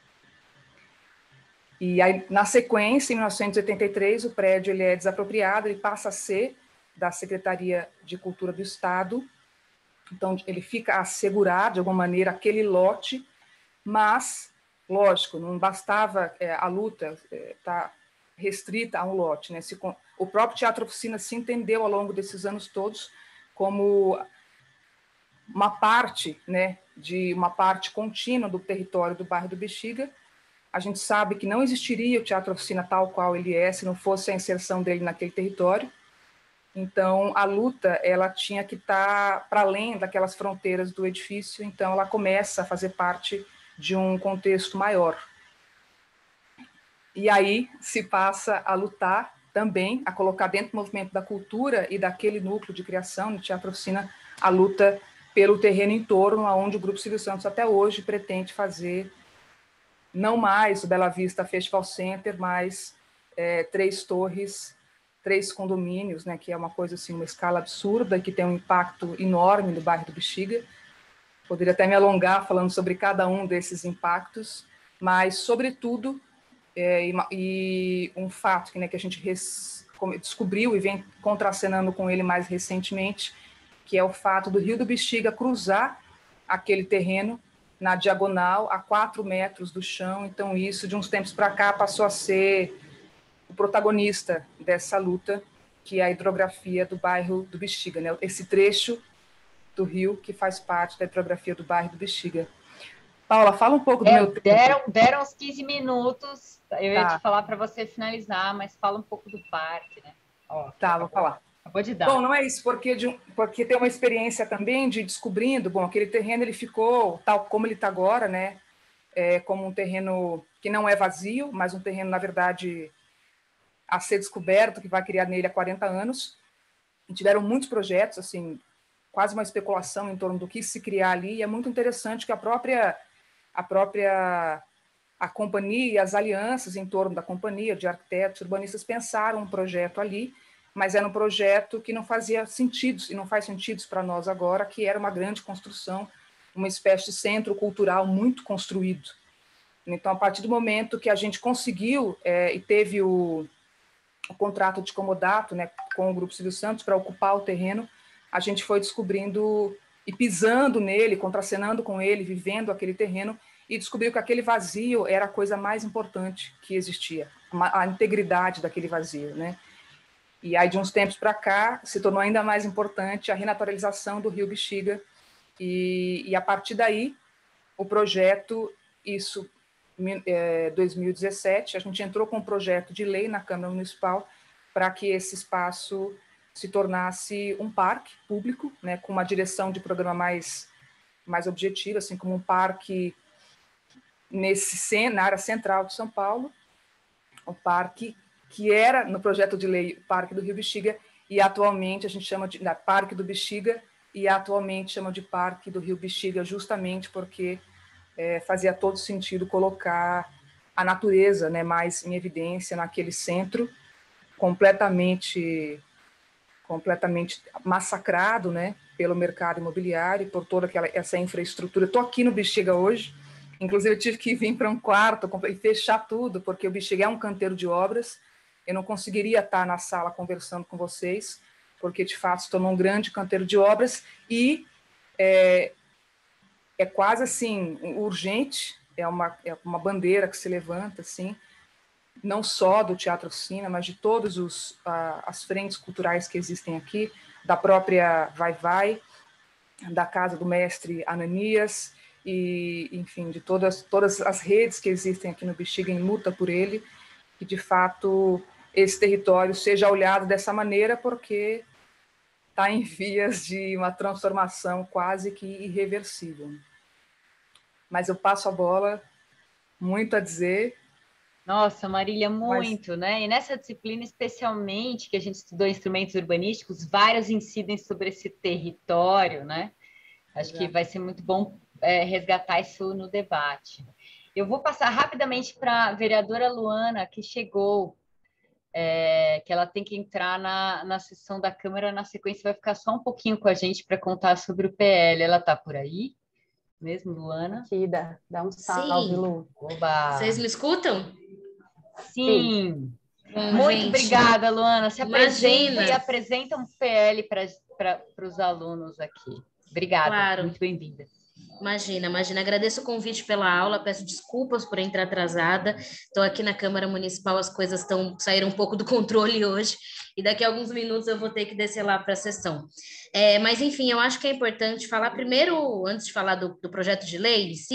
E aí, na sequência, em mil novecentos e oitenta e três, o prédio ele é desapropriado, ele passa a ser da Secretaria de Cultura do Estado, então ele fica a assegurar, de alguma maneira, aquele lote, mas, lógico, não bastava é, a luta estar é, tá restrita a um lote, né? Se, o próprio Teatro Oficina se entendeu, ao longo desses anos todos, como uma parte, né, de uma parte contínua do território do bairro do Bexiga. A gente sabe que não existiria o Teatro Oficina tal qual ele é, se não fosse a inserção dele naquele território. Então, a luta ela tinha que estar para além daquelas fronteiras do edifício, então ela começa a fazer parte de um contexto maior. E aí se passa a lutar também, a colocar dentro do movimento da cultura e daquele núcleo de criação no Teatro Oficina, a luta pelo terreno em torno, aonde o Grupo Silvio Santos até hoje pretende fazer, não mais o Bela Vista Festival Center, mas é, três torres, três condomínios, né, que é uma coisa assim, uma escala absurda, que tem um impacto enorme no bairro do Bexiga. Poderia até me alongar falando sobre cada um desses impactos, mas, sobretudo, é, e, e um fato que, né, que a gente res, descobriu e vem contracenando com ele mais recentemente, que é o fato do Rio do Bexiga cruzar aquele terreno na diagonal, a quatro metros do chão. Então, isso, de uns tempos para cá, passou a ser o protagonista dessa luta, que é a hidrografia do bairro do Bexiga, né? Esse trecho do rio que faz parte da hidrografia do bairro do Bexiga. Paula, fala um pouco do é, meu tempo. Deram, deram uns quinze minutos, eu ia tá. te falar para você finalizar, mas fala um pouco do parque, né? Ó, tá, acabou, vou falar. Acabou de dar. Bom, não é isso, porque, de, porque tem uma experiência também de descobrindo, bom, aquele terreno ele ficou tal como ele está agora, né? É, como um terreno que não é vazio, mas um terreno, na verdade, a ser descoberto, que vai criar nele há quarenta anos. E tiveram muitos projetos, assim, quase uma especulação em torno do que se criar ali, e é muito interessante que a própria, a própria a companhia e as alianças em torno da companhia de arquitetos, urbanistas, pensaram um projeto ali, mas era um projeto que não fazia sentido, e não faz sentido para nós agora, que era uma grande construção, uma espécie de centro cultural muito construído. Então, a partir do momento que a gente conseguiu é, e teve o, o contrato de comodato, né, com o Grupo Silvio Santos para ocupar o terreno, a gente foi descobrindo e pisando nele, contracenando com ele, vivendo aquele terreno, e descobriu que aquele vazio era a coisa mais importante que existia, a integridade daquele vazio, né? E aí, de uns tempos para cá, se tornou ainda mais importante a renaturalização do Rio Bexiga, e, e a partir daí, o projeto, isso, é, dois mil e dezessete, a gente entrou com um projeto de lei na Câmara Municipal para que esse espaço se tornasse um parque público, né, com uma direção de programa mais, mais objetiva, assim como um parque nesse, na área central de São Paulo, o parque que era, no projeto de lei, o Parque do Rio Bexiga, e atualmente a gente chama de né, Parque do Bexiga, e atualmente chama de Parque do Rio Bexiga, justamente porque é, fazia todo sentido colocar a natureza, né, mais em evidência naquele centro, completamente, completamente massacrado, né, pelo mercado imobiliário, por toda aquela, essa infraestrutura. Estou aqui no Bexiga hoje, inclusive eu tive que vir para um quarto e fechar tudo, porque o Bexiga é um canteiro de obras. Eu não conseguiria estar na sala conversando com vocês, porque, de fato, estou num grande canteiro de obras e é, é quase, assim, urgente, é uma, é uma bandeira que se levanta, assim, não só do Teatro Oficina, mas de todas os, a, as frentes culturais que existem aqui, da própria Vai Vai, da Casa do Mestre Ananias, e, enfim, de todas, todas as redes que existem aqui no Bexiga em luta por ele, que, de fato, esse território seja olhado dessa maneira, porque está em vias de uma transformação quase que irreversível. Mas eu passo a bola, muito a dizer. Nossa, Marília, muito, Mas... né? E nessa disciplina, especialmente, que a gente estudou instrumentos urbanísticos, vários incidem sobre esse território, né? Acho Exato. que vai ser muito bom é, resgatar isso no debate. Eu vou passar rapidamente para a vereadora Luana, que chegou, é, que ela tem que entrar na, na sessão da Câmara, na sequência vai ficar só um pouquinho com a gente para contar sobre o P L. Ela está por aí mesmo, Luana? Aqui, dá, dá um salve, Lu. Oba. Vocês me escutam? Sim. Bom, muito gente, obrigada, Luana. Se apresenta imagina. e apresenta um P L para os alunos aqui. Obrigada, claro. Muito bem-vinda. Imagina, imagina. Agradeço o convite pela aula, peço desculpas por entrar atrasada. Estou aqui na Câmara Municipal, as coisas estão saíram um pouco do controle hoje, e daqui a alguns minutos eu vou ter que descer lá para a sessão. É, mas, enfim, eu acho que é importante falar primeiro, antes de falar do, do projeto de lei em si,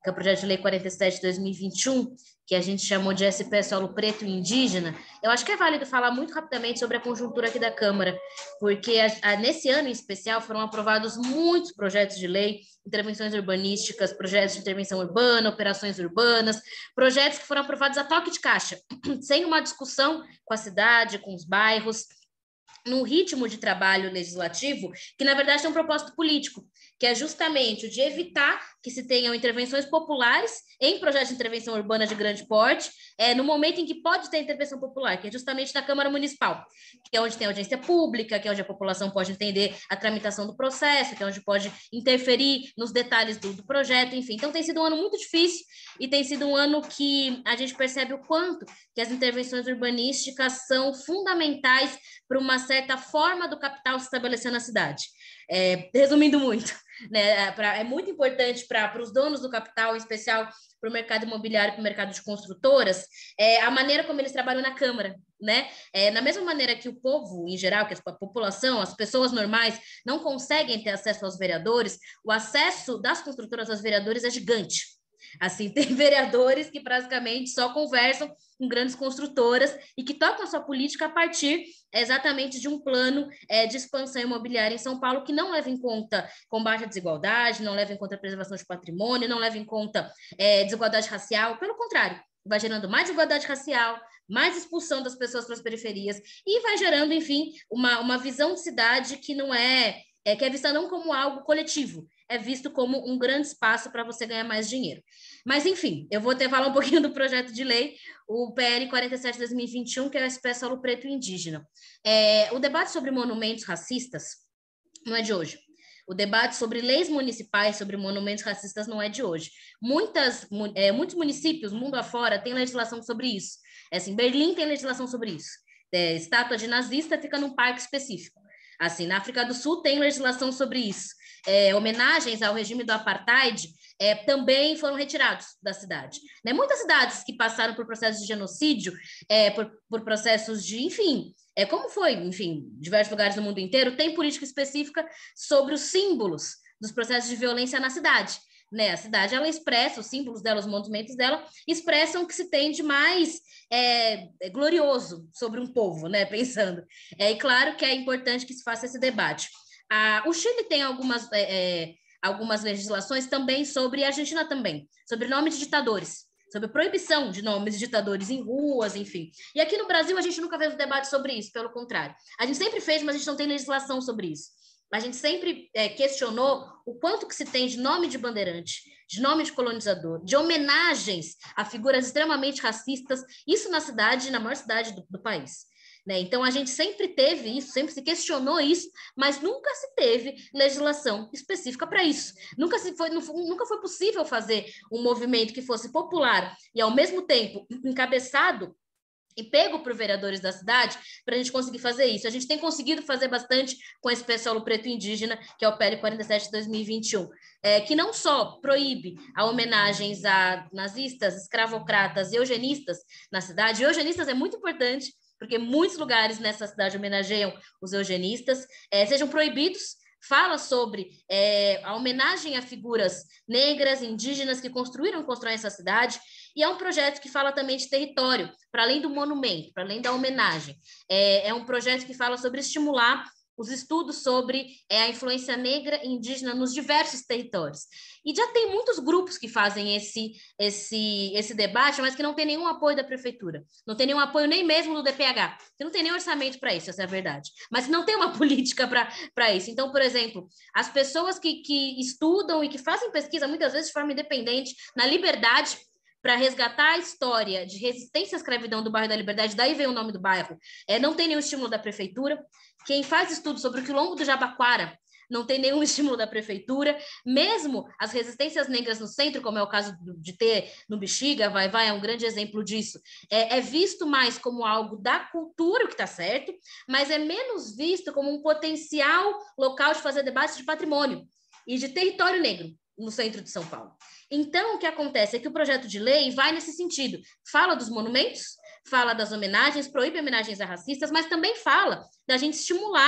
que é o projeto de lei quarenta e sete de dois mil e vinte e um, que a gente chamou de S P Solo Preto e Indígena, eu acho que é válido falar muito rapidamente sobre a conjuntura aqui da Câmara, porque a, a, nesse ano em especial foram aprovados muitos projetos de lei, intervenções urbanísticas, projetos de intervenção urbana, operações urbanas, projetos que foram aprovados a toque de caixa, sem uma discussão com a cidade, com os bairros, num ritmo de trabalho legislativo que, na verdade, tem um propósito político, que é justamente o de evitar que se tenham intervenções populares em projetos de intervenção urbana de grande porte, é, no momento em que pode ter intervenção popular, que é justamente na Câmara Municipal, que é onde tem audiência pública, que é onde a população pode entender a tramitação do processo, que é onde pode interferir nos detalhes do, do projeto, enfim. Então, tem sido um ano muito difícil e tem sido um ano que a gente percebe o quanto que as intervenções urbanísticas são fundamentais para uma certa forma do capital se estabelecer na cidade. É, resumindo muito, né, pra, é muito importante para os donos do capital, em especial para o mercado imobiliário e para o mercado de construtoras, é, a maneira como eles trabalham na Câmara, né? É, na mesma maneira que o povo, em geral, que a população, as pessoas normais, não conseguem ter acesso aos vereadores, o acesso das construtoras aos vereadores é gigante. Assim, tem vereadores que praticamente só conversam com grandes construtoras e que tocam a sua política a partir exatamente de um plano é, de expansão imobiliária em São Paulo que não leva em conta combate à desigualdade, não leva em conta a preservação de patrimônio, não leva em conta é, desigualdade racial, pelo contrário, vai gerando mais desigualdade racial, mais expulsão das pessoas para as periferias e vai gerando, enfim, uma, uma visão de cidade que não é, é que é vista não como algo coletivo, é visto como um grande espaço para você ganhar mais dinheiro. Mas, enfim, eu vou até falar um pouquinho do projeto de lei, o P L quarenta e sete de dois mil e vinte e um, que é o S P Solo Preto e Indígena. É, o debate sobre monumentos racistas não é de hoje. O debate sobre leis municipais sobre monumentos racistas não é de hoje. Muitas, é, muitos municípios, mundo afora, têm legislação sobre isso. É, assim, Berlim tem legislação sobre isso. É, estátua de nazista fica num parque específico. Assim, na África do Sul tem legislação sobre isso. É, homenagens ao regime do apartheid é, também foram retirados da cidade. Né? Muitas cidades que passaram por processos de genocídio, é, por, por processos de, enfim, é, como foi, enfim, diversos lugares do mundo inteiro, tem política específica sobre os símbolos dos processos de violência na cidade. Né? A cidade, ela expressa, os símbolos dela, os monumentos dela, expressam o que se tem de mais é, glorioso sobre um povo, né? Pensando. É, e claro que é importante que se faça esse debate. Ah, o Chile tem algumas, é, é, algumas legislações também sobre, a Argentina também, sobre nomes de ditadores, sobre proibição de nomes de ditadores em ruas, enfim. E aqui no Brasil a gente nunca fez um debate sobre isso, pelo contrário. A gente sempre fez, mas a gente não tem legislação sobre isso. A gente sempre é, questionou o quanto que se tem de nome de bandeirante, de nome de colonizador, de homenagens a figuras extremamente racistas, isso na cidade, na maior cidade do, do país. Né? Então, a gente sempre teve isso, sempre se questionou isso, mas nunca se teve legislação específica para isso. Nunca, se foi, nunca foi possível fazer um movimento que fosse popular e, ao mesmo tempo, encabeçado e pego por vereadores da cidade para a gente conseguir fazer isso. A gente tem conseguido fazer bastante com esse P Solo Preto e Indígena, que é o P L quarenta e sete de dois mil e vinte e um, é, que não só proíbe a homenagens a nazistas, escravocratas e eugenistas na cidade. Eugenistas é muito importante, porque muitos lugares nessa cidade homenageiam os eugenistas, é, sejam proibidos, fala sobre é, a homenagem a figuras negras, indígenas que construíram e constroem essa cidade, e é um projeto que fala também de território, para além do monumento, para além da homenagem. É, é um projeto que fala sobre estimular os estudos sobre é, a influência negra e indígena nos diversos territórios. E já tem muitos grupos que fazem esse, esse, esse debate, mas que não tem nenhum apoio da prefeitura, não tem nenhum apoio nem mesmo do D P H, que não tem nenhum orçamento para isso, essa é a verdade, mas não tem uma política para isso. Então, por exemplo, as pessoas que, que estudam e que fazem pesquisa, muitas vezes de forma independente, na Liberdade, para resgatar a história de resistência à escravidão do bairro da Liberdade, daí vem o nome do bairro, é, não tem nenhum estímulo da prefeitura. Quem faz estudo sobre o quilombo do Jabaquara não tem nenhum estímulo da prefeitura, mesmo as resistências negras no centro, como é o caso de ter no Bexiga, vai, vai, é um grande exemplo disso, é, é visto mais como algo da cultura, o que está certo, mas é menos visto como um potencial local de fazer debates de patrimônio e de território negro no centro de São Paulo. Então, o que acontece é que o projeto de lei vai nesse sentido, fala dos monumentos, fala das homenagens, proíbe homenagens a racistas, mas também fala da gente estimular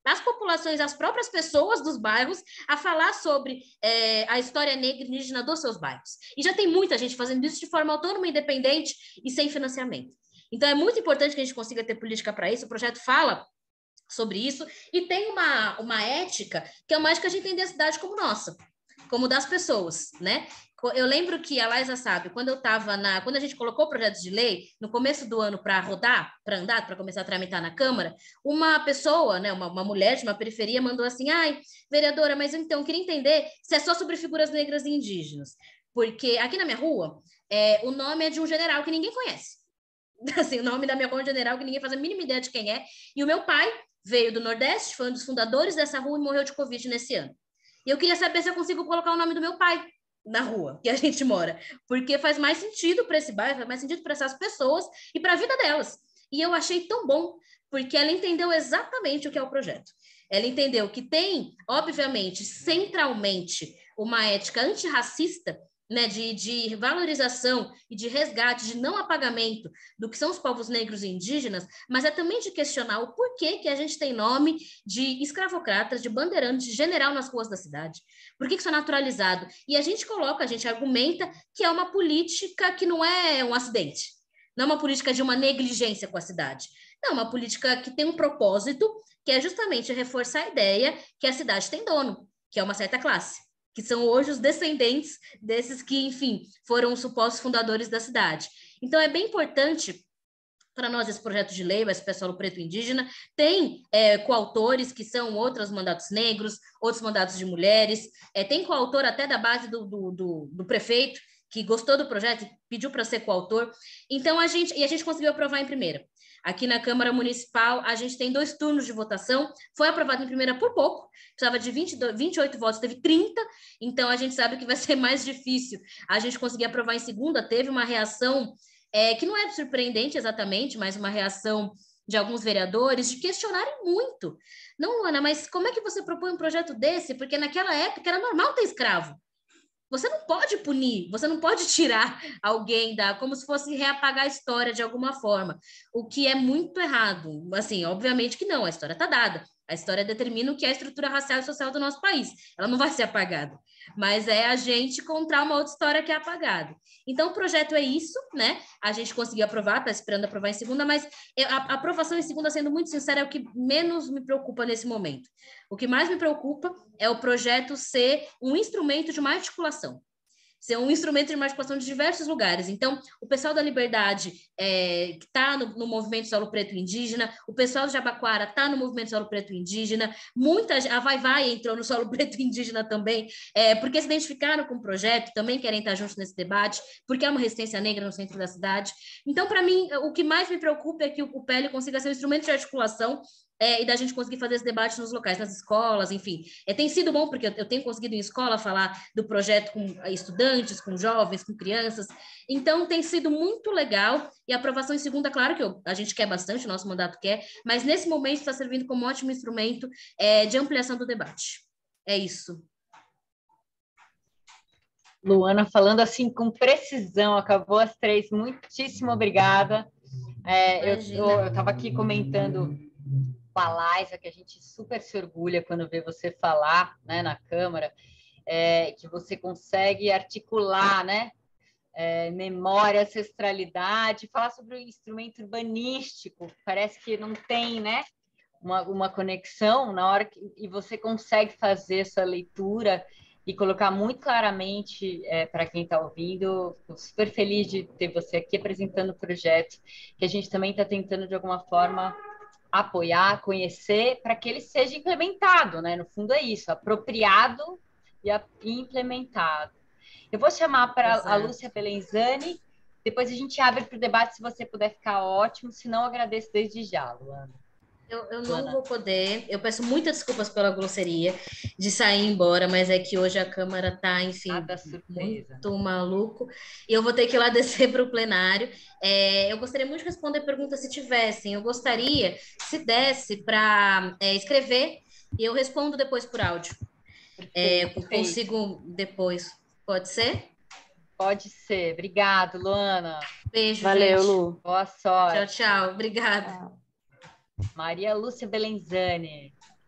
as populações, as próprias pessoas dos bairros a falar sobre é, a história negra e indígena dos seus bairros. E já tem muita gente fazendo isso de forma autônoma, independente e sem financiamento. Então, é muito importante que a gente consiga ter política para isso. O projeto fala sobre isso e tem uma, uma ética que é uma ética de entender a cidade como nossa, como das pessoas, né? Eu lembro que a Laisa sabe, quando eu estava na, quando a gente colocou o projeto de lei no começo do ano para rodar, para andar, para começar a tramitar na Câmara, uma pessoa, né, uma, uma mulher de uma periferia mandou assim: ai, vereadora, mas então eu queria entender se é só sobre figuras negras e indígenas, porque aqui na minha rua é, o nome é de um general que ninguém conhece, assim, o nome da minha rua é um general que ninguém faz a mínima ideia de quem é, e o meu pai veio do Nordeste, foi um dos fundadores dessa rua e morreu de Covid nesse ano. E eu queria saber se eu consigo colocar o nome do meu pai na rua que a gente mora, porque faz mais sentido para esse bairro, faz mais sentido para essas pessoas e para a vida delas. E eu achei tão bom, porque ela entendeu exatamente o que é o projeto. Ela entendeu que tem, obviamente, centralmente, uma ética antirracista, né, de, de valorização e de resgate, de não apagamento do que são os povos negros e indígenas, mas é também de questionar o porquê que a gente tem nome de escravocratas, de bandeirantes, de general nas ruas da cidade. Por que, que isso é naturalizado? E a gente coloca, a gente argumenta que é uma política que não é um acidente, não é uma política de uma negligência com a cidade. Não, é uma política que tem um propósito, que é justamente reforçar a ideia que a cidade tem dono, que é uma certa classe, que são hoje os descendentes desses que, enfim, foram os supostos fundadores da cidade. Então, é bem importante para nós esse projeto de lei, esse pessoal preto indígena, tem é, coautores que são outros mandatos negros, outros mandatos de mulheres, é, tem coautor até da base do, do, do, do prefeito, que gostou do projeto e pediu para ser coautor. Então, a gente, e a gente conseguiu aprovar em primeira. Aqui na Câmara Municipal, a gente tem dois turnos de votação, foi aprovado em primeira por pouco, precisava de vinte, vinte e oito votos, teve trinta, então a gente sabe que vai ser mais difícil a gente conseguir aprovar em segunda. Teve uma reação é, que não é surpreendente exatamente, mas uma reação de alguns vereadores de questionarem muito. Não, Ana, mas como é que você propõe um projeto desse? Porque naquela época era normal ter escravo. Você não pode punir, você não pode tirar alguém da, como se fosse reapagar a história de alguma forma, o que é muito errado. Assim, obviamente que não, a história está dada. A história determina o que é a estrutura racial e social do nosso país. Ela não vai ser apagada, mas é a gente contar uma outra história que é apagada. Então, o projeto é isso, né? A gente conseguiu aprovar, está esperando aprovar em segunda, mas a aprovação em segunda, sendo muito sincera, é o que menos me preocupa nesse momento. O que mais me preocupa é o projeto ser um instrumento de uma articulação. Ser um instrumento de uma articulação de diversos lugares. Então, o pessoal da Liberdade é, que está no, no movimento Solo Preto Indígena, o pessoal do Jabaquara está no movimento Solo Preto Indígena, muita, a Vai Vai entrou no Solo Preto Indígena também, é, porque se identificaram com o projeto, também querem estar juntos nesse debate, porque há uma resistência negra no centro da cidade. Então, para mim, o que mais me preocupa é que o, o P L consiga ser um instrumento de articulação É, e da gente conseguir fazer esse debate nos locais, nas escolas, enfim. É, tem sido bom, porque eu, eu tenho conseguido em escola falar do projeto com estudantes, com jovens, com crianças. Então, tem sido muito legal. E a aprovação em segunda, claro que eu, a gente quer bastante, o nosso mandato quer, mas nesse momento está servindo como um ótimo instrumento é, de ampliação do debate. É isso. Luana falando assim com precisão, acabou às três. Muitíssimo obrigada. É, eu estava aqui comentando com a Laisa, que a gente super se orgulha quando vê você falar, né, na Câmara, é, que você consegue articular, né, é, memória, ancestralidade, falar sobre o instrumento urbanístico, parece que não tem, né, uma, uma conexão na hora que e você consegue fazer essa leitura e colocar muito claramente é, para quem está ouvindo. Estou super feliz de ter você aqui apresentando o projeto, que a gente também está tentando, de alguma forma, apoiar, conhecer, para que ele seja implementado, né? No fundo é isso, apropriado e implementado. Eu vou chamar para a Lúcia Belenzani, depois a gente abre para o debate, se você puder ficar ótimo, senão eu agradeço desde já, Luana. Eu, eu não vou poder, eu peço muitas desculpas pela grosseria de sair embora, mas é que hoje a Câmara está, enfim, muito maluco, e eu vou ter que ir lá descer para o plenário. É, eu gostaria muito de responder perguntas se tivessem, eu gostaria, se desse, para é, escrever, e eu respondo depois por áudio. É, eu consigo depois, pode ser? Pode ser, obrigado, Luana. Beijo, Valeu, gente. Lu. Boa sorte. Tchau, tchau, obrigada. Maria Lúcia Belenzani.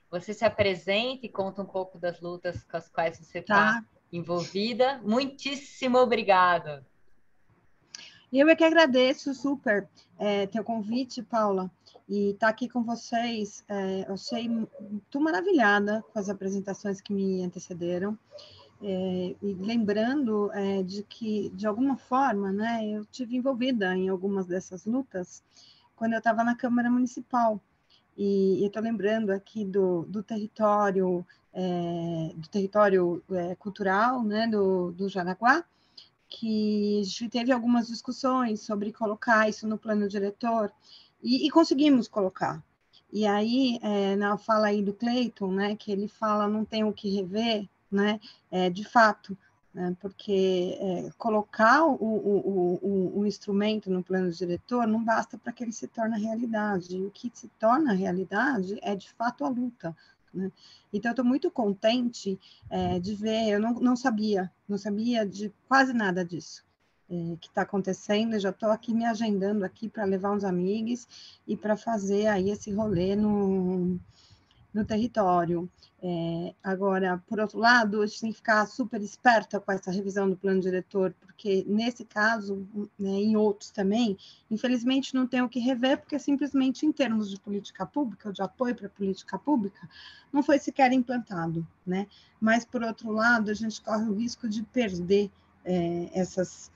você se apresenta e conta um pouco das lutas com as quais você está Tá. envolvida. Muitíssimo obrigada. Eu é que agradeço super é, teu convite, Paula, e estar aqui com vocês. É, eu achei muito maravilhada com as apresentações que me antecederam. É, e lembrando é, de que, de alguma forma, né, eu tive envolvida em algumas dessas lutas quando eu estava na Câmara Municipal. E estou lembrando aqui do, do território, é, do território é, cultural, né, do, do Jaraguá, que a gente teve algumas discussões sobre colocar isso no plano diretor, e, e conseguimos colocar. E aí, é, na fala aí do Cleiton, né, que ele fala não tem o que rever, né, é, de fato, né, porque é, colocar o, o, o, o instrumento no plano diretor não basta para que ele se torne realidade, e o que se torna realidade é, de fato, a luta, né? Então, eu estou muito contente é, de ver, eu não, não sabia, não sabia de quase nada disso é, que está acontecendo, eu já estou aqui me agendando aqui para levar uns amigos e para fazer aí esse rolê no, no território. É, agora, por outro lado, a gente tem que ficar super esperta com essa revisão do plano diretor, porque nesse caso, né, em outros também, infelizmente não tem o que rever, porque simplesmente em termos de política pública, de apoio para a política pública, não foi sequer implantado, né? Mas, por outro lado, a gente corre o risco de perder é, essas,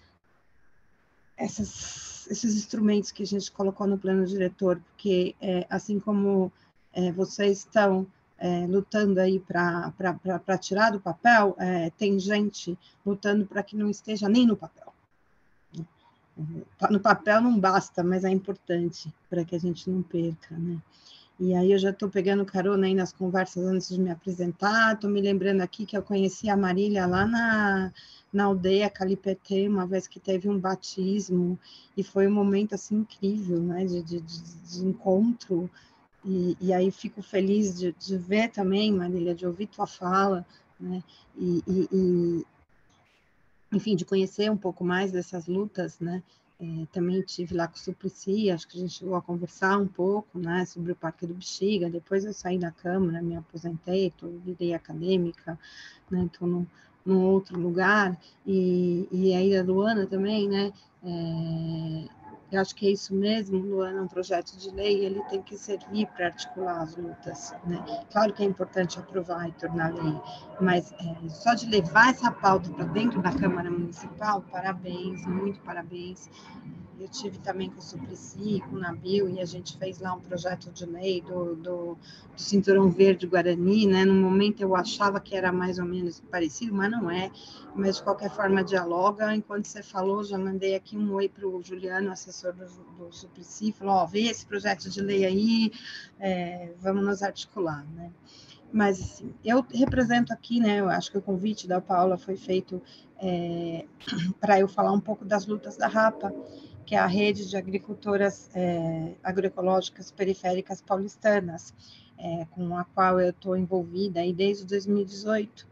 essas, esses instrumentos que a gente colocou no plano diretor, porque, é, assim como é, vocês estão é, lutando aí para tirar do papel, é, tem gente lutando para que não esteja nem no papel. No papel não basta, mas é importante para que a gente não perca, né? E aí eu já estou pegando carona aí nas conversas antes de me apresentar, estou me lembrando aqui que eu conheci a Marília lá na, na aldeia Calipetê, uma vez que teve um batismo, e foi um momento assim incrível, né, de, de, de encontro, e, e aí fico feliz de, de ver também, Marília, de ouvir tua fala, né, e, e, e enfim, de conhecer um pouco mais dessas lutas, né. É, também estive lá com o Suplicy, acho que a gente chegou a conversar um pouco, né, sobre o Parque do Bexiga. Depois eu saí da Câmara, me aposentei, tô, virei acadêmica, né, estou num, num outro lugar, e, e aí a Luana também, né, é, eu acho que é isso mesmo, Luana, é um projeto de lei, ele tem que servir para articular as lutas, né. Claro que é importante aprovar e tornar lei, mas é, só de levar essa pauta para dentro da Câmara Municipal, parabéns, muito parabéns. Eu tive também com o Suplicy, com o Nabil, e a gente fez lá um projeto de lei do, do, do Cinturão Verde Guarani, né? No momento eu achava que era mais ou menos parecido, mas não é. Mas, de qualquer forma, dialoga. Enquanto você falou, já mandei aqui um oi para o Juliano, assessor do, do Suplicy, falou, ó, vê esse projeto de lei aí, é, vamos nos articular, né? Mas, assim, eu represento aqui, né, eu acho que o convite da Paula foi feito é, para eu falar um pouco das lutas da RAPA, que é a rede de agricultoras é, agroecológicas periféricas paulistanas, é, com a qual eu estou envolvida aí desde dois mil e dezoito.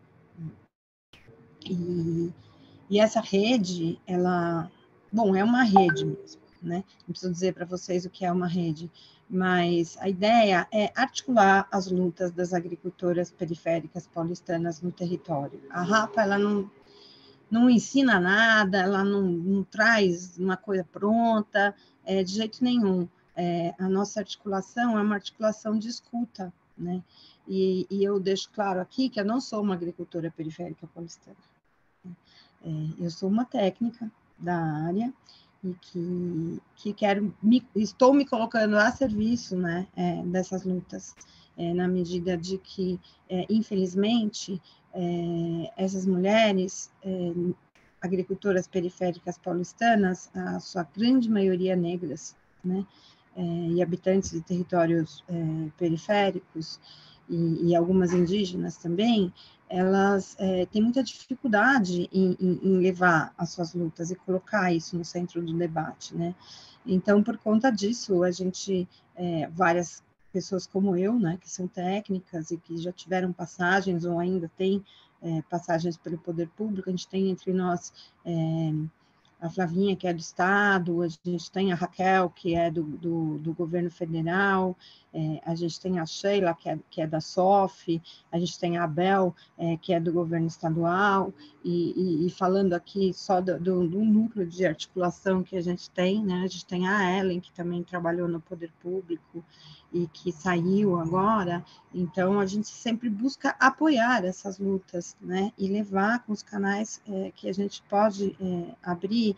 E, e essa rede, ela, bom, é uma rede mesmo, né? Não preciso dizer para vocês o que é uma rede, mas a ideia é articular as lutas das agricultoras periféricas paulistanas no território. A RAPA, ela não, não ensina nada, ela não, não traz uma coisa pronta, é, de jeito nenhum. É, a nossa articulação é uma articulação de escuta, né? E, e eu deixo claro aqui que eu não sou uma agricultora periférica paulistana. É, eu sou uma técnica da área e que, que quero me, estou me colocando a serviço, né, é, dessas lutas, é, na medida de que, é, infelizmente, é, essas mulheres, é, agricultoras periféricas paulistanas, a sua grande maioria negras, né, é, e habitantes de territórios é, periféricos, e, e algumas indígenas também, elas é, têm muita dificuldade em, em, em levar as suas lutas e colocar isso no centro do debate, né? Então, por conta disso, a gente, é, várias pessoas como eu, né, que são técnicas e que já tiveram passagens ou ainda têm é, passagens pelo poder público, a gente tem entre nós é, a Flavinha, que é do Estado, a gente tem a Raquel, que é do, do, do governo federal, É, a gente tem a Sheila, que é, que é da S O F, a gente tem a Abel, é, que é do governo estadual, e, e, e falando aqui só do, do, do núcleo de articulação que a gente tem, né? A gente tem a Ellen, que também trabalhou no poder público e que saiu agora. Então, a gente sempre busca apoiar essas lutas, né? E levar com os canais é, que a gente pode é, abrir.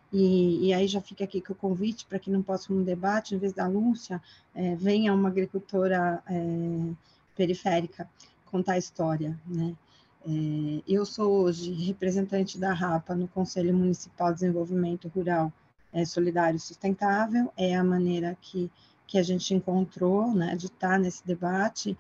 E, e aí já fica aqui com o convite para que no próximo debate, em vez da Lúcia, é, venha uma agricultora é, periférica contar a história, né? É, eu sou hoje representante da RAPA no Conselho Municipal de Desenvolvimento Rural é, Solidário e Sustentável, é a maneira que, que a gente encontrou, né, de estar nesse debate.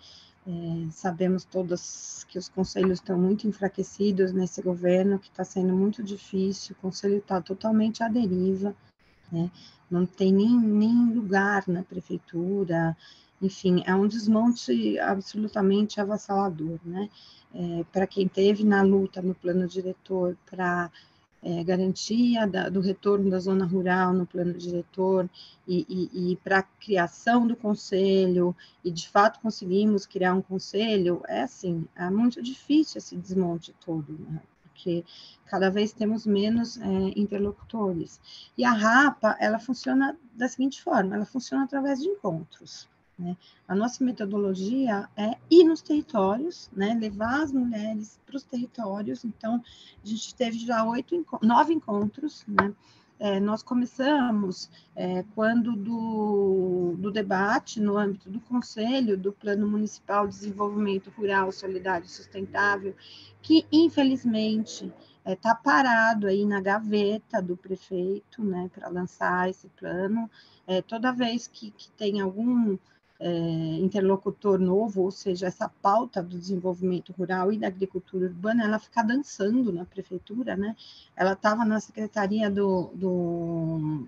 É, sabemos todos que os conselhos estão muito enfraquecidos nesse governo, que está sendo muito difícil, o conselho está totalmente à deriva, né? Não tem nem, nem lugar na prefeitura, enfim, é um desmonte absolutamente avassalador, né? É, para quem teve na luta no plano diretor para É, garantia da, do retorno da zona rural no plano diretor e, e, e para a criação do conselho, e de fato conseguimos criar um conselho, é assim, é muito difícil esse desmonte todo, né? Porque cada vez temos menos é, interlocutores. E a RAPA, ela funciona da seguinte forma, ela funciona através de encontros, né? A nossa metodologia é ir nos territórios, né, levar as mulheres para os territórios. Então, a gente teve já oito, nove encontros, né? É, nós começamos é, quando do, do debate no âmbito do Conselho do Plano Municipal de Desenvolvimento Rural, Solidário e Sustentável, que infelizmente está é, parado aí na gaveta do prefeito, né, para lançar esse plano. É, toda vez que, que tem algum É, interlocutor novo, ou seja, essa pauta do desenvolvimento rural e da agricultura urbana, ela fica dançando na prefeitura, né? Ela estava na Secretaria do, do,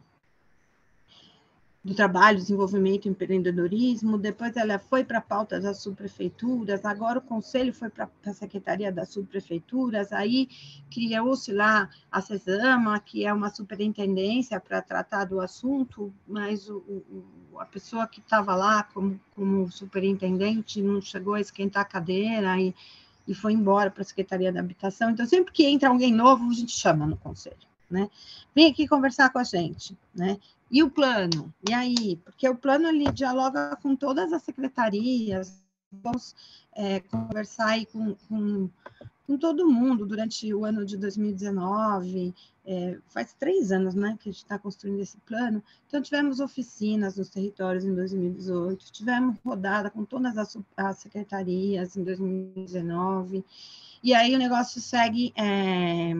do Trabalho, Desenvolvimento e Empreendedorismo, depois ela foi para a pauta das subprefeituras, agora o conselho foi para a Secretaria das Subprefeituras, aí criou-se lá a CESAMA, que é uma superintendência para tratar do assunto, mas o, o, a pessoa que estava lá como, como superintendente não chegou a esquentar a cadeira e, e foi embora para a Secretaria da Habitação. Então, sempre que entra alguém novo, a gente chama no conselho, né? Vem aqui conversar com a gente, né? E o plano? E aí? Porque o plano ali dialoga com todas as secretarias, vamos é, conversar aí com, com, com todo mundo durante o ano de dois mil e dezenove, é, faz três anos, né, que a gente está construindo esse plano. Então, tivemos oficinas nos territórios em dois mil e dezoito, tivemos rodada com todas as, as secretarias em dois mil e dezenove, e aí o negócio segue, é,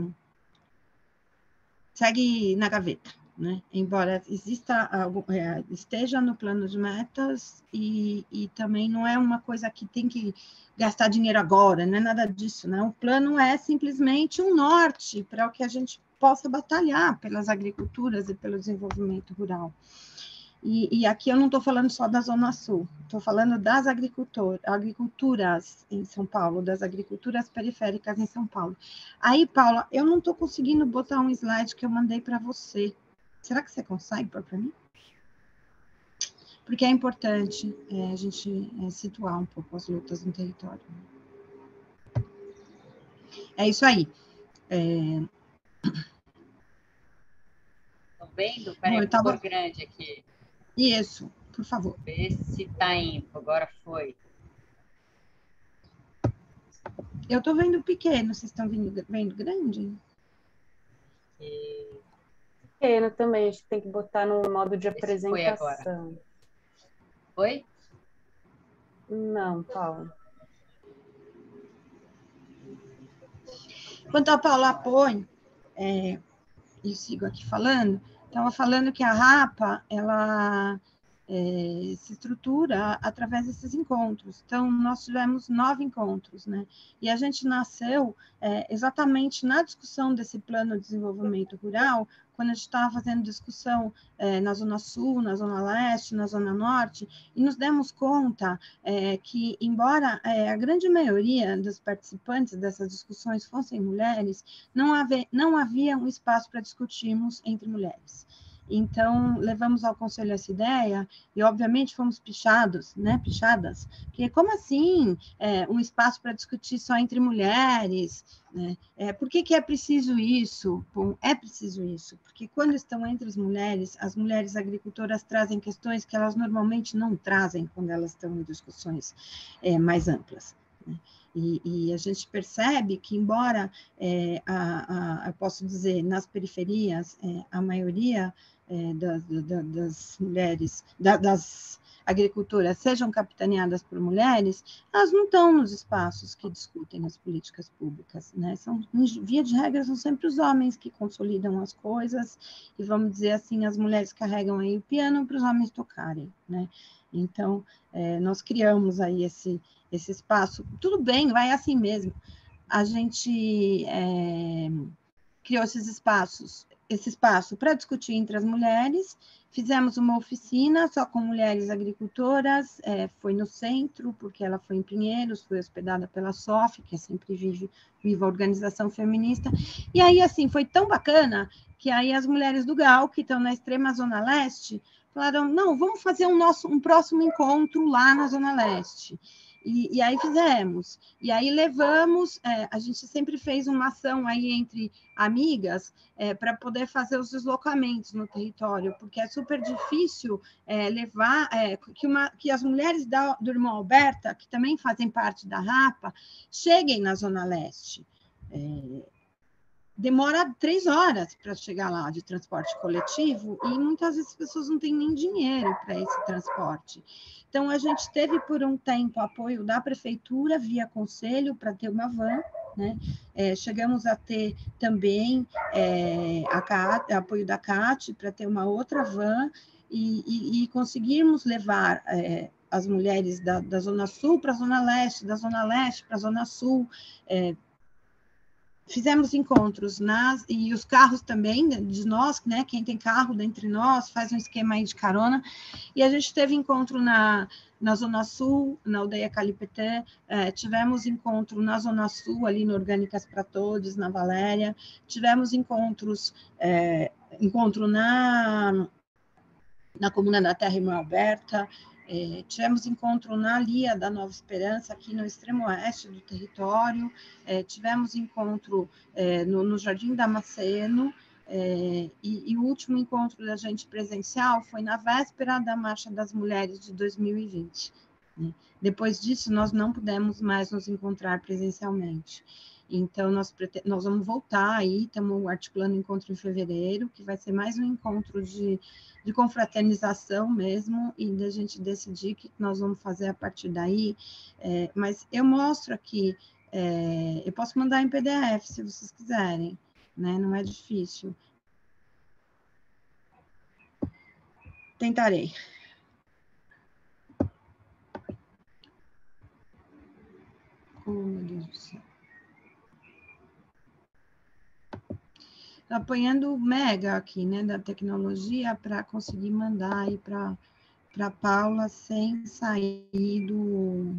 segue na gaveta, né? Embora exista algo, é, esteja no plano de metas, e, e também não é uma coisa que tem que gastar dinheiro agora, não é nada disso, né? O plano é simplesmente um norte para o que a gente possa batalhar pelas agriculturas e pelo desenvolvimento rural. E, e aqui eu não estou falando só da Zona Sul, estou falando das agriculturas em São Paulo, das agriculturas periféricas em São Paulo. Aí, Paula, eu não estou conseguindo botar um slide que eu mandei para você. Será que você consegue pôr para mim? Porque é importante é, a gente é, situar um pouco as lutas no território. É isso aí. É... Estão vendo? Peraí, Bom, vou tava... pôr grande aqui. Isso, por favor. Vê se está indo. Agora foi. Eu estou vendo pequeno, vocês estão vendo, vendo grande? E... Pequeno também, acho que tem que botar no modo de Esse foi agora. apresentação. Foi? Não, Paulo. Enquanto a Paula põe, é, eu sigo aqui falando, estava falando que a RAPA, ela é, se estrutura através desses encontros. Então, nós tivemos nove encontros, né? E a gente nasceu é, exatamente na discussão desse plano de desenvolvimento rural, quando a gente estava fazendo discussão é, na Zona Sul, na Zona Leste, na Zona Norte, e nos demos conta é, que, embora é, a grande maioria dos participantes dessas discussões fossem mulheres, não havia, não havia um espaço para discutirmos entre mulheres. Então, levamos ao conselho essa ideia e, obviamente, fomos pichados, né, pichadas, que como assim é, um espaço para discutir só entre mulheres? Né? É, por que, que é preciso isso? Bom, é preciso isso, porque quando estão entre as mulheres, as mulheres agricultoras trazem questões que elas normalmente não trazem quando elas estão em discussões é, mais amplas. Né? E, e a gente percebe que, embora, é, a, a, eu posso dizer, nas periferias, é, a maioria é, das, da, das mulheres, da, das agricultoras sejam capitaneadas por mulheres, elas não estão nos espaços que discutem as políticas públicas, né? São, via de regra, são sempre os homens que consolidam as coisas, e vamos dizer assim, as mulheres carregam aí o piano para os homens tocarem, né? Então, é, nós criamos aí esse, esse espaço, tudo bem, vai assim mesmo, a gente é, criou esses espaços, esse espaço para discutir entre as mulheres, fizemos uma oficina só com mulheres agricultoras, é, foi no centro, porque ela foi em Pinheiros, foi hospedada pela S O F, que é sempre vive, viva a organização feminista, e aí, assim, foi tão bacana, que aí as mulheres do G A U, que estão na extrema Zona Leste, falaram, não, vamos fazer um, nosso, um próximo encontro lá na Zona Leste. E, e aí fizemos. E aí levamos, é, a gente sempre fez uma ação aí entre amigas é, para poder fazer os deslocamentos no território, porque é super difícil é, levar, é, que, uma, que as mulheres da, do Irmão Alberta, que também fazem parte da RAPA, cheguem na Zona Leste. É, demora três horas para chegar lá de transporte coletivo e muitas vezes as pessoas não têm nem dinheiro para esse transporte. Então, a gente teve por um tempo apoio da prefeitura via conselho para ter uma van, né? É, chegamos a ter também é, a C A T, apoio da C A T para ter uma outra van e, e, e conseguirmos levar é, as mulheres da, da Zona Sul para a Zona Leste, da Zona Leste para a Zona Sul, é, fizemos encontros nas, e os carros também, de nós, né, quem tem carro dentre nós, faz um esquema aí de carona, e a gente teve encontro na, na Zona Sul, na aldeia Calipetê, é, tivemos encontro na Zona Sul, ali no Orgânicas para Todos, na Valéria, tivemos encontros, é, encontro na, na Comuna da Terra Irmã Alberta, É, tivemos encontro na Lia da Nova Esperança, aqui no extremo oeste do território, é, tivemos encontro é, no, no Jardim Damasceno, é, e, e o último encontro da gente presencial foi na véspera da Marcha das Mulheres de dois mil e vinte. Né? Depois disso, nós não pudemos mais nos encontrar presencialmente. Então, nós, nós vamos voltar aí, estamos articulando um encontro em fevereiro, que vai ser mais um encontro de, de confraternização mesmo, e da gente decidir o que nós vamos fazer a partir daí. É, mas eu mostro aqui, é, eu posso mandar em P D F, se vocês quiserem, né? Não é difícil. Tentarei. Oh, meu Deus do céu. Apanhando mega aqui, né, da tecnologia para conseguir mandar aí para para Paula sem sair do...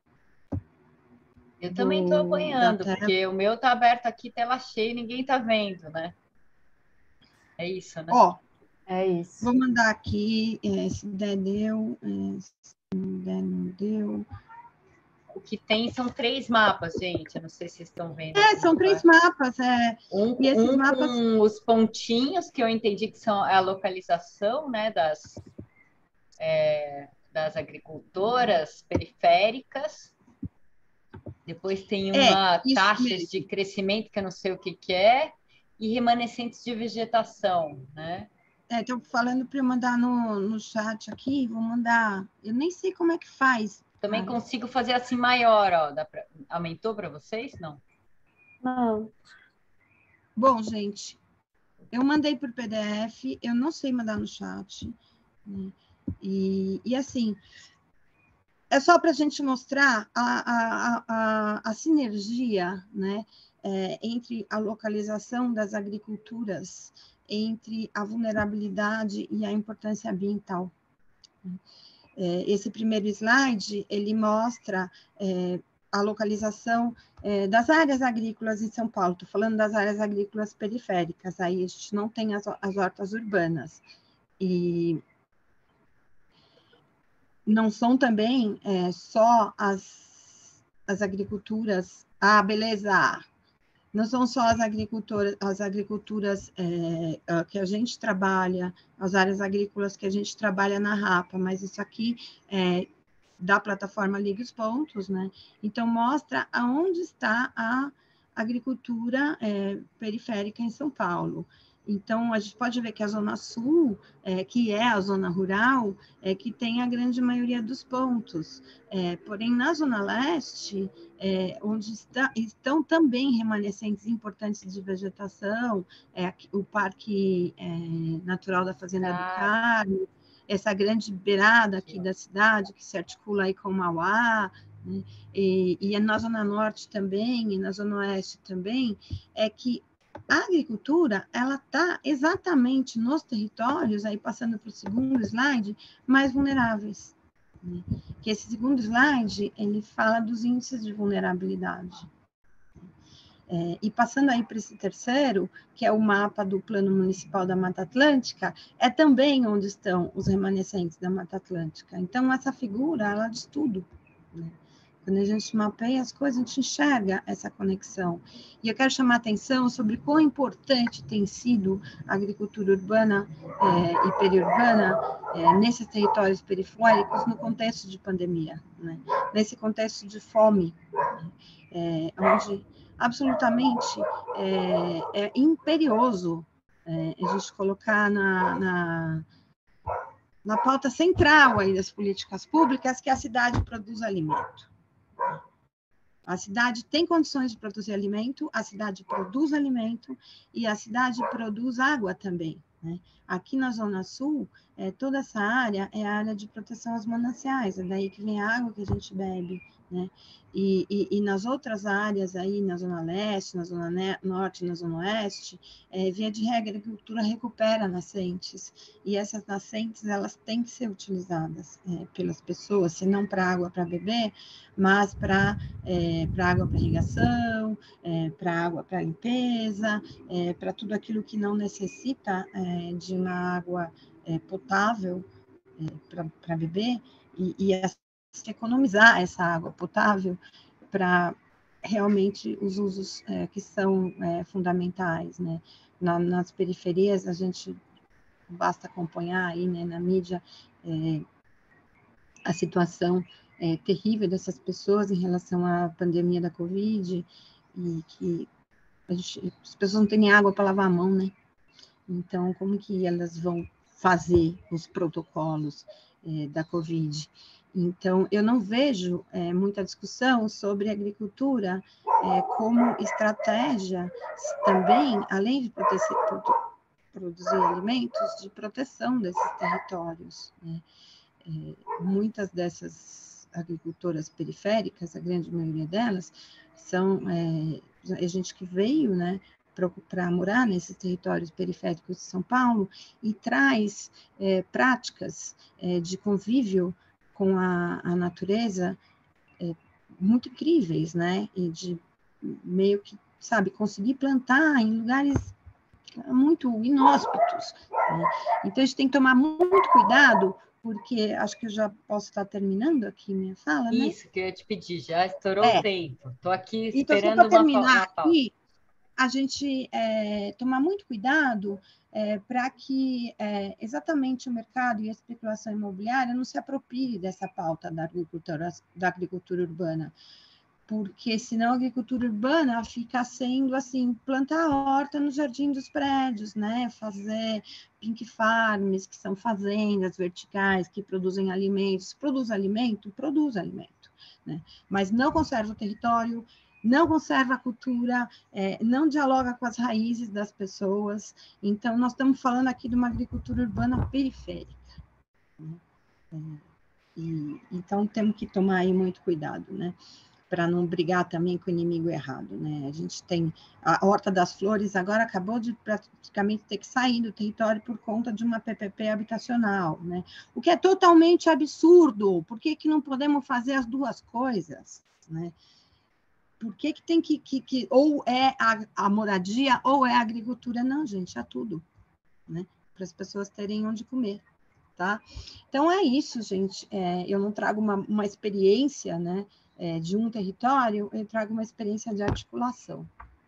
Eu também estou apanhando, porque o meu está aberto aqui, tela cheia, e ninguém está vendo, né? É isso, né? Ó, é isso. Vou mandar aqui, é, se der, deu, é, se não der, não deu. O que tem são três mapas, gente. Eu não sei se vocês estão vendo. É, são três mapas. É. Um, e esses um mapas... com os pontinhos, que eu entendi que são a localização, né, das, é, das agricultoras periféricas. Depois tem uma é, taxas mesmo. de crescimento, que eu não sei o que, que é, e remanescentes de vegetação, né? É, estou falando para eu mandar no, no chat aqui, vou mandar. Eu nem sei como é que faz. Também cara. consigo fazer assim maior, ó. Dá pra... Aumentou para vocês? Não. Não. Bom, gente, eu mandei por P D F, eu não sei mandar no chat. Né? E, e assim, é só para a gente mostrar a, a, a, a sinergia, né, é, entre a localização das agriculturas, entre a vulnerabilidade e a importância ambiental. É, esse primeiro slide, ele mostra é, a localização é, das áreas agrícolas em São Paulo. Estou falando das áreas agrícolas periféricas, aí a gente não tem as, as hortas urbanas. E não são também é, só as, as agriculturas... Ah, beleza! Não são só as agriculturas, as agriculturas é, que a gente trabalha, as áreas agrícolas que a gente trabalha na Rapa, mas isso aqui é da plataforma Liga os Pontos, né? Então, mostra aonde está a agricultura é, periférica em São Paulo. Então, a gente pode ver que a Zona Sul, é, que é a zona rural, é que tem a grande maioria dos pontos. É, porém, na Zona Leste, é, onde está, estão também remanescentes importantes de vegetação, é, o Parque é, Natural da Fazenda ah. do Carmo, essa grande beirada aqui da cidade, que se articula aí com Mauá, né? e, e na Zona Norte também, e na Zona Oeste também, é que a agricultura, ela está exatamente nos territórios, aí passando para o segundo slide, mais vulneráveis. Né? Que esse segundo slide, ele fala dos índices de vulnerabilidade. É, e passando aí para esse terceiro, que é o mapa do Plano Municipal da Mata Atlântica, é também onde estão os remanescentes da Mata Atlântica. Então, essa figura, ela diz tudo, né? Quando a gente mapeia as coisas, a gente enxerga essa conexão. E eu quero chamar a atenção sobre quão importante tem sido a agricultura urbana é, e periurbana é, nesses territórios periféricos no contexto de pandemia, né? Nesse contexto de fome, né? é, onde absolutamente é, é imperioso é, a gente colocar na, na, na pauta central aí das políticas públicas que a cidade produz alimento. A cidade tem condições de produzir alimento, a cidade produz alimento e a cidade produz água também, né? Aqui na Zona Sul, é, toda essa área é a área de proteção aos mananciais, é daí que vem a água que a gente bebe, né? E, e, e nas outras áreas aí, na Zona Leste, na Zona Norte, na Zona Oeste, é, via de regra, a agricultura recupera nascentes, e essas nascentes, elas têm que ser utilizadas é, pelas pessoas, se não para água para beber, mas para é, para água para irrigação, é, para água para limpeza, é, para tudo aquilo que não necessita é, de uma água é, potável é, para beber, e, e essa economizar essa água potável para realmente os usos é, que são é, fundamentais, né? Na, nas periferias, a gente basta acompanhar aí, né, na mídia, é, a situação é, terrível dessas pessoas em relação à pandemia da Covid, e que a gente, as pessoas não têm água para lavar a mão, né? Então, como que elas vão fazer os protocolos é, da Covid? Então, eu não vejo é, muita discussão sobre agricultura é, como estratégia também, além de proteger, produzir alimentos, de proteção desses territórios, né? É, muitas dessas agricultoras periféricas, a grande maioria delas, são é, gente que veio, né, para morar nesses territórios periféricos de São Paulo e traz é, práticas é, de convívio com a, a natureza é, muito incríveis, né? E de meio que, sabe, conseguir plantar em lugares muito inóspitos, né? Então, a gente tem que tomar muito cuidado, porque acho que eu já posso estar terminando aqui minha fala, né? Isso, que eu ia te pedir, já estourou é. o tempo. Estou aqui então, esperando uma, terminar uma pauta. Aqui, a gente é, tomar muito cuidado é, para que é, exatamente o mercado e a especulação imobiliária não se aproprie dessa pauta da agricultura, da agricultura urbana, porque senão a agricultura urbana fica sendo assim, plantar horta no jardim dos prédios, né? Fazer pink farms, que são fazendas verticais que produzem alimentos. Produz alimento? Produz alimento, né? Mas não conserva o território, não conserva a cultura, é, não dialoga com as raízes das pessoas. Então, nós estamos falando aqui de uma agricultura urbana periférica, né? É, e, então, temos que tomar aí muito cuidado, né? Para não brigar também com o inimigo errado, né? A gente tem a Horta das Flores, agora acabou de praticamente ter que sair do território por conta de uma P P P habitacional, né? O que é totalmente absurdo. Por que que não podemos fazer as duas coisas, né? por que, que tem que, que, que ou é a, a moradia ou é a agricultura? Não, gente, é tudo, né? Para as pessoas terem onde comer, tá? Então é isso, gente. É, eu não trago uma, uma experiência, né, é, de um território, eu trago uma experiência de articulação.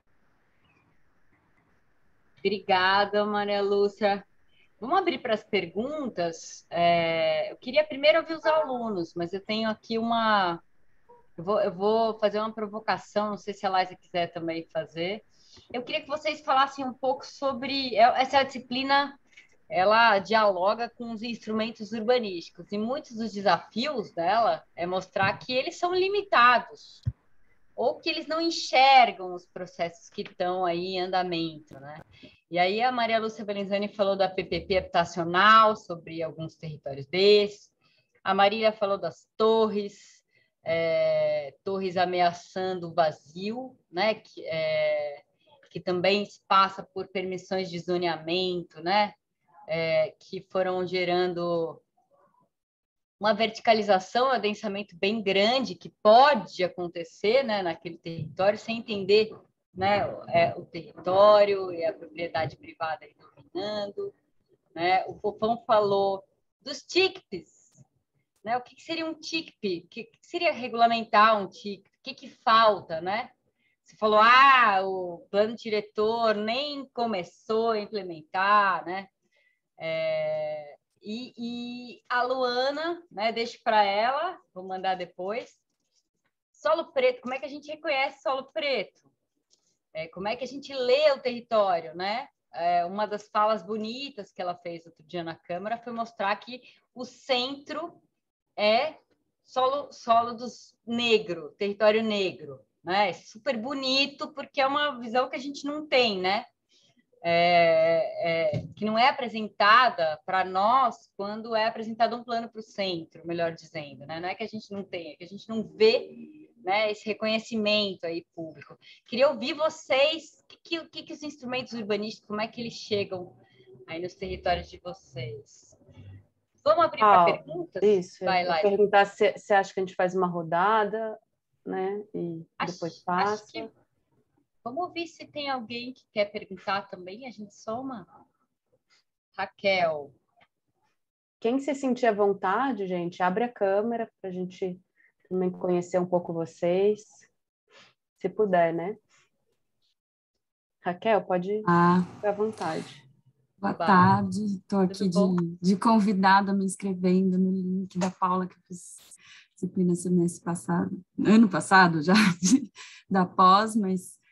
Obrigada, Maria Lúcia. Vamos abrir para as perguntas. É, eu queria primeiro ouvir os alunos, mas eu tenho aqui uma... Eu vou, eu vou fazer uma provocação, não sei se a Laísa quiser também fazer. Eu queria que vocês falassem um pouco sobre... Essa disciplina, ela dialoga com os instrumentos urbanísticos, e muitos dos desafios dela é mostrar que eles são limitados, ou que eles não enxergam os processos que estão aí em andamento, né? E aí a Maria Lúcia Belenzani falou da P P P habitacional, sobre alguns territórios desses. A Marília falou das torres, é, torres ameaçando o vazio, né? Que, é, que também passa por permissões de zoneamento, né? É, que foram gerando uma verticalização, um adensamento bem grande que pode acontecer, né, naquele território, sem entender, né, é, o território e a propriedade privada aí dominando, né? O Fofão falou dos T I C Ps, né? O que seria um T I C P? O que seria regulamentar um T I C P? O que, que falta, né? Você falou, ah, o plano diretor nem começou a implementar, né? É... E, e a Luana, né, deixo para ela, vou mandar depois. Solo preto, como é que a gente reconhece solo preto? É, como é que a gente lê o território, né? É, uma das falas bonitas que ela fez outro dia na Câmara foi mostrar que o centro é solo, solo dos negro, território negro, né? É super bonito porque é uma visão que a gente não tem, né? É, é, que não é apresentada para nós quando é apresentado um plano para o centro, melhor dizendo, né? Não é que a gente não tem, é que a gente não vê, né, esse reconhecimento aí público. Queria ouvir vocês, o que, que, que os instrumentos urbanísticos, como é que eles chegam aí nos territórios de vocês? Vamos abrir ah, para perguntas? Isso, vai lá. Perguntar se você acha que a gente faz uma rodada, né, e acho, depois passa. Acho que... Vamos ouvir se tem alguém que quer perguntar também, a gente soma. Raquel. Quem se sentir à vontade, gente, abre a câmera para a gente também conhecer um pouco vocês, se puder, né? Raquel, pode ah, ficar à vontade. Boa Vai. tarde, estou aqui de, de convidada me inscrevendo no link da Paula, que eu fiz disciplina semestre passado, ano passado já, de, da pós, mas...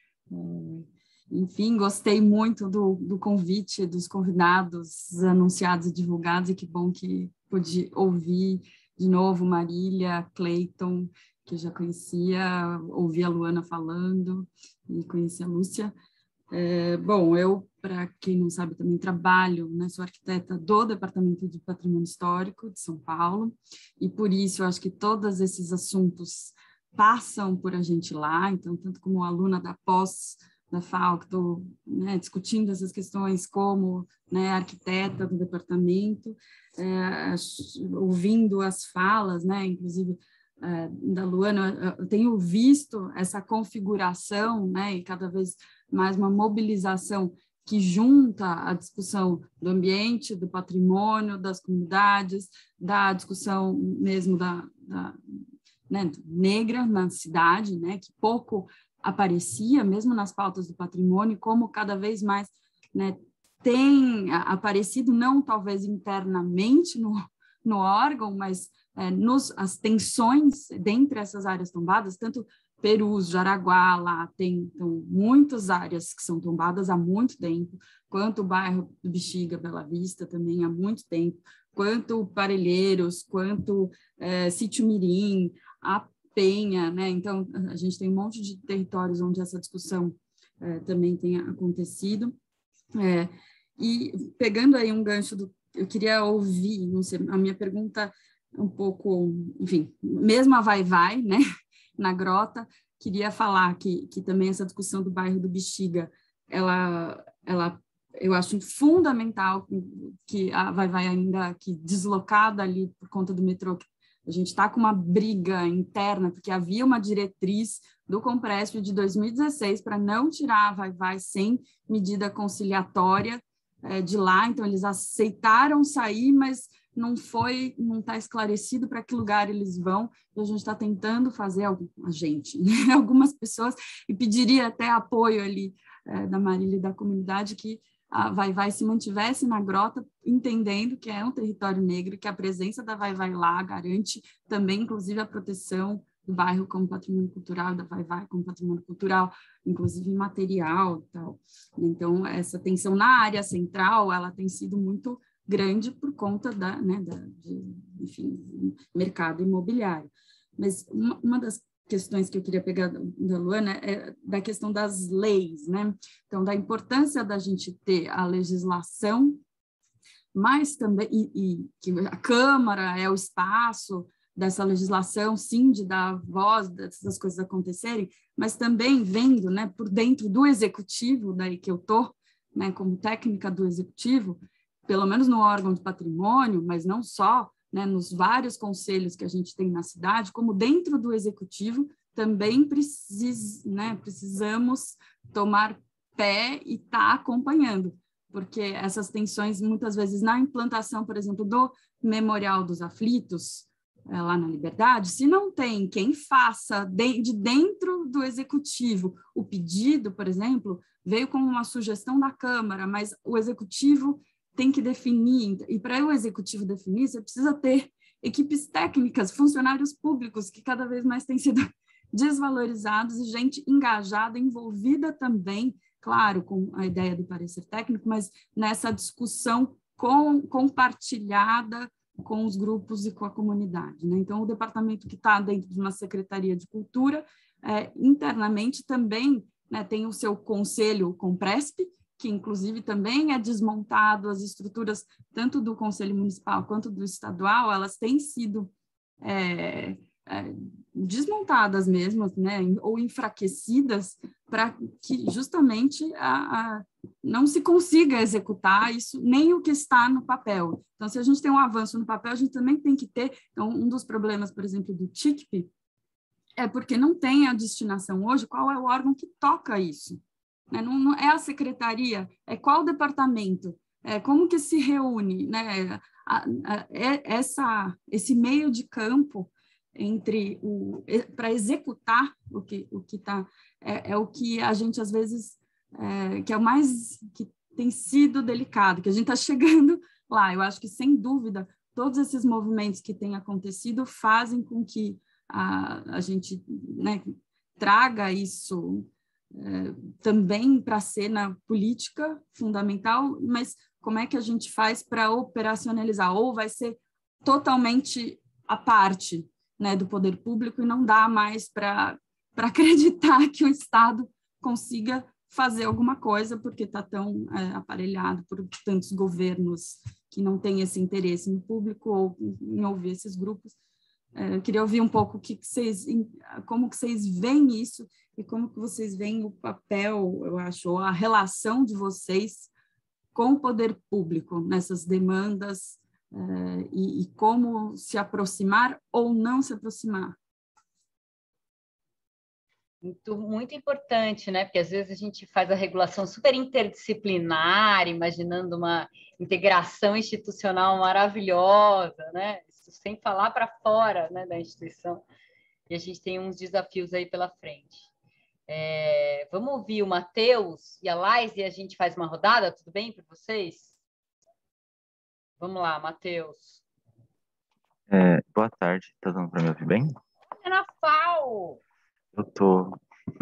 Enfim, gostei muito do, do convite, dos convidados anunciados e divulgados, e que bom que pude ouvir de novo Marília, Cleiton, que eu já conhecia, ouvi a Luana falando e conheci a Lúcia. É, bom, eu, para quem não sabe, também trabalho, né, sou arquiteta do Departamento de Patrimônio Histórico de São Paulo, e por isso eu acho que todos esses assuntos passam por a gente lá, então, tanto como aluna da pós da F A U, que estou, né, discutindo essas questões como, né, arquiteta do departamento, é, ouvindo as falas, né, inclusive é, da Luana, eu tenho visto essa configuração, né, e cada vez mais uma mobilização que junta a discussão do ambiente, do patrimônio, das comunidades, da discussão mesmo da, da né, negra na cidade, né, que pouco aparecia, mesmo nas pautas do patrimônio, como cada vez mais, né, tem aparecido, não talvez internamente no, no órgão, mas é, nos, as tensões dentre essas áreas tombadas, tanto Perus, Jaraguá, lá tem então, muitas áreas que são tombadas há muito tempo, quanto o bairro do Bexiga, Bela Vista também há muito tempo, quanto Parelheiros, quanto é, Sítio Mirim, a Penha, né? Então, a gente tem um monte de territórios onde essa discussão é, também tem acontecido. É, e pegando aí um gancho do... Eu queria ouvir, não sei, a minha pergunta um pouco, enfim, mesmo a vai-vai, né? Na Grota, queria falar que, que também essa discussão do bairro do Bexiga, ela, ela, eu acho fundamental que a vai-vai ainda que deslocada ali por conta do metrô, A gente está com uma briga interna, porque havia uma diretriz do Compresp de dois mil e dezesseis para não tirar a Vai-Vai sem medida conciliatória é, de lá, então eles aceitaram sair, mas não foi, não está esclarecido para que lugar eles vão, e a gente está tentando fazer, a gente, né, algumas pessoas, e pediria até apoio ali é, da Marília e da comunidade, que a Vai-Vai se mantivesse na grota, entendendo que é um território negro, que a presença da Vai-Vai lá garante também, inclusive, a proteção do bairro como patrimônio cultural, da Vai-Vai como patrimônio cultural, inclusive material e tal. Então, essa tensão na área central, ela tem sido muito grande por conta da, né, da de, enfim, mercado imobiliário. Mas uma, uma das questões que eu queria pegar da Luana é da questão das leis, né? Então, da importância da gente ter a legislação, mas também, e, e que a Câmara é o espaço dessa legislação, sim, de dar voz dessas coisas acontecerem, mas também vendo, né, por dentro do executivo, daí que eu estou, né, como técnica do executivo, pelo menos no órgão de patrimônio, mas não só, né, nos vários conselhos que a gente tem na cidade, como dentro do executivo, também precis, né, precisamos tomar pé e estar tá acompanhando, porque essas tensões, muitas vezes, na implantação, por exemplo, do Memorial dos Aflitos, é, lá na Liberdade, se não tem quem faça de, de dentro do executivo o pedido, por exemplo, veio como uma sugestão da Câmara, mas o executivo tem que definir, e para o executivo definir, você precisa ter equipes técnicas, funcionários públicos, que cada vez mais têm sido desvalorizados, e gente engajada, envolvida também, claro, com a ideia do parecer técnico, mas nessa discussão com, compartilhada com os grupos e com a comunidade, né? Então, o departamento que está dentro de uma Secretaria de Cultura, é, internamente também, né, tem o seu conselho, o Compresp, que inclusive também é desmontado, as estruturas tanto do Conselho Municipal quanto do estadual, elas têm sido é, é, desmontadas mesmo, né, ou enfraquecidas, para que justamente a, a, não se consiga executar isso, nem o que está no papel. Então, se a gente tem um avanço no papel, a gente também tem que ter, então, um dos problemas, por exemplo, do T I C P, é porque não tem a destinação hoje, qual é o órgão que toca isso. Não, não é a secretaria, é qual departamento, é, como que se reúne, né? a, a, é essa, esse meio de campo entre o para executar o que o que está é, é o que a gente às vezes é, que é o mais que tem sido delicado, que a gente está chegando lá. Eu acho que sem dúvida todos esses movimentos que têm acontecido fazem com que a, a gente, né, traga isso É, também para a cena política fundamental, mas como é que a gente faz para operacionalizar? Ou vai ser totalmente à parte, né, do poder público, e não dá mais para para acreditar que o Estado consiga fazer alguma coisa, porque está tão é, aparelhado por tantos governos que não têm esse interesse no público ou em ouvir esses grupos. É, eu queria ouvir um pouco o que, que vocês, como que vocês veem isso e como que vocês veem o papel, eu acho, ou a relação de vocês com o poder público nessas demandas é, e, e como se aproximar ou não se aproximar. Muito, muito importante, né? Porque às vezes a gente faz a regulação super interdisciplinar, imaginando uma integração institucional maravilhosa, né? Isso sem falar para fora, né, da instituição. E a gente tem uns desafios aí pela frente. É, vamos ouvir o Matheus e a Lais e a gente faz uma rodada, tudo bem para vocês? Vamos lá, Matheus. É, boa tarde, tá dando para me ouvir bem? Ana Fal! Eu tô.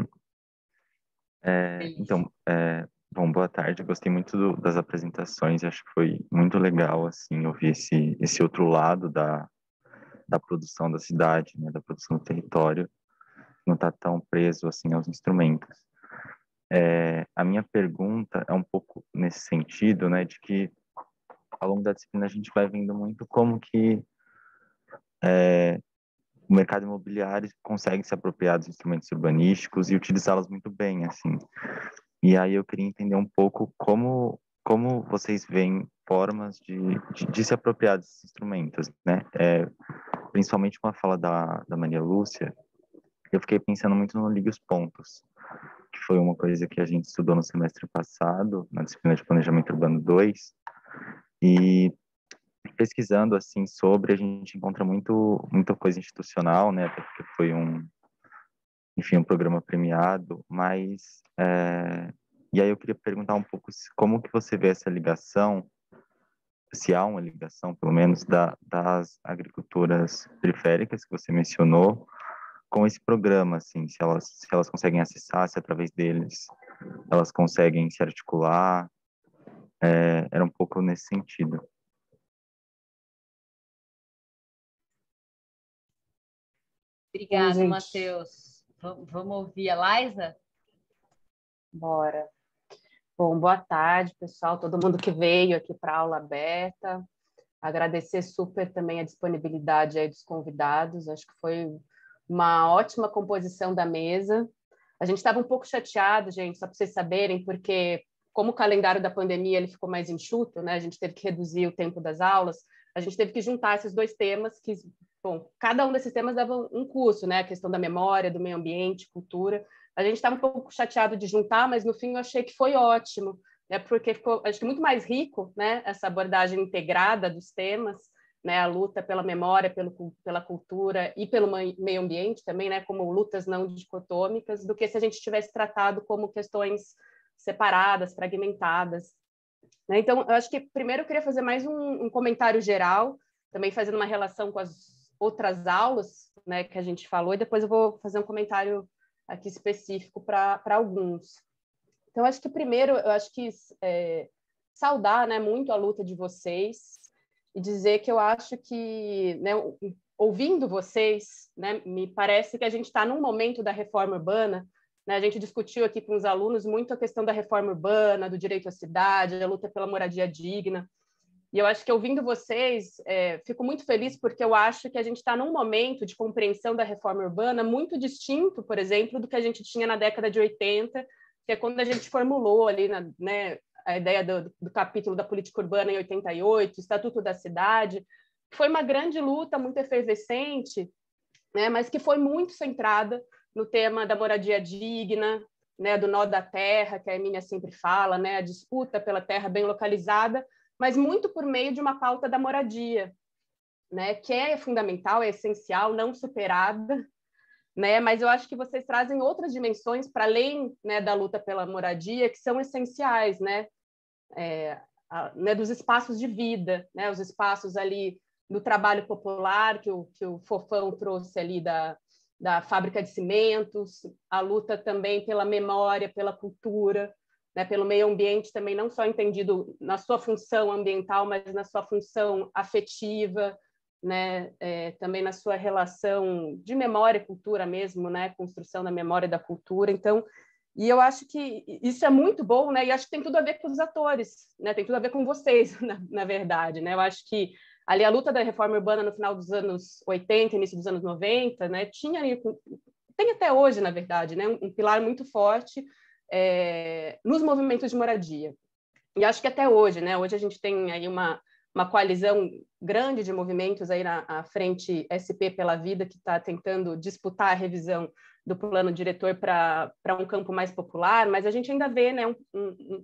É, então, é, bom, boa tarde. Eu gostei muito do, das apresentações. Acho que foi muito legal, assim, ouvir esse esse outro lado da da produção da cidade, né, da produção do território, não está tão preso assim aos instrumentos. É, a minha pergunta é um pouco nesse sentido, né, de que ao longo da disciplina a gente vai vendo muito como que é, o mercado imobiliário consegue se apropriar dos instrumentos urbanísticos e utilizá-los muito bem, assim. E aí eu queria entender um pouco como como vocês veem formas de, de, de se apropriar desses instrumentos, né? É, principalmente com a fala da, da Maria Lúcia, eu fiquei pensando muito no Ligue os Pontos, que foi uma coisa que a gente estudou no semestre passado, na disciplina de Planejamento Urbano dois, e pesquisando assim sobre, a gente encontra muito muita coisa institucional, né? Até porque foi um, enfim, um programa premiado, mas é, e aí eu queria perguntar um pouco como que você vê essa ligação, se há uma ligação, pelo menos, da, das agricultoras periféricas que você mencionou com esse programa, assim, se elas, se elas conseguem acessar, se através deles elas conseguem se articular, é, era um pouco nesse sentido. Obrigada, Matheus. Vamos ouvir a Laisa? Bora. Bom, boa tarde, pessoal, todo mundo que veio aqui para a aula aberta. Agradecer super também a disponibilidade aí dos convidados. Acho que foi uma ótima composição da mesa. A gente estava um pouco chateado, gente, só para vocês saberem, porque como o calendário da pandemia ele ficou mais enxuto, né? A gente teve que reduzir o tempo das aulas, a gente teve que juntar esses dois temas que, bom, cada um desses temas dava um curso, né? A questão da memória, do meio ambiente, cultura. A gente estava um pouco chateado de juntar, mas no fim eu achei que foi ótimo, né? Porque ficou, acho que muito mais rico, né? Essa abordagem integrada dos temas, né? A luta pela memória, pelo, pela cultura e pelo meio ambiente também, né? Como lutas não dicotômicas, do que se a gente tivesse tratado como questões separadas, fragmentadas. Né? Então, eu acho que primeiro eu queria fazer mais um, um comentário geral, também fazendo uma relação com as outras aulas, né? Que a gente falou, e depois eu vou fazer um comentário aqui específico para alguns. Então, acho que primeiro, eu acho que é, saudar, né, muito a luta de vocês e dizer que eu acho que, né, ouvindo vocês, né, me parece que a gente está num momento da reforma urbana, né, a gente discutiu aqui com os alunos muito a questão da reforma urbana, do direito à cidade, a luta pela moradia digna. E eu acho que ouvindo vocês, é, fico muito feliz porque eu acho que a gente está num momento de compreensão da reforma urbana muito distinto, por exemplo, do que a gente tinha na década de oitenta, que é quando a gente formulou ali, na, né, a ideia do, do capítulo da política urbana em oitenta e oito, o Estatuto da Cidade. Foi uma grande luta, muito efervescente, né, mas que foi muito centrada no tema da moradia digna, né, do nó da terra, que a Emília sempre fala, né, a disputa pela terra bem localizada, mas muito por meio de uma pauta da moradia, né, que é fundamental, é essencial, não superada, né, mas eu acho que vocês trazem outras dimensões para além, né, da luta pela moradia, que são essenciais, né, é, a, né, dos espaços de vida, né, os espaços ali do trabalho popular, que o, que o Fofão trouxe ali da, da fábrica de cimentos, a luta também pela memória, pela cultura, né, pelo meio ambiente também, não só entendido na sua função ambiental, mas na sua função afetiva, né, é, também na sua relação de memória e cultura mesmo, né, construção da memória e da cultura. Então, e eu acho que isso é muito bom, né, e acho que tem tudo a ver com os atores, né, tem tudo a ver com vocês, na, na verdade, né, eu acho que ali a luta da reforma urbana no final dos anos oitenta, início dos anos noventa, né, tinha ali, tem até hoje, na verdade, né, um, um pilar muito forte É, nos movimentos de moradia. E acho que até hoje, né? Hoje a gente tem aí uma, uma coalizão grande de movimentos aí na, na frente S P pela Vida, que está tentando disputar a revisão do plano diretor para um campo mais popular, mas a gente ainda vê, né, um, um,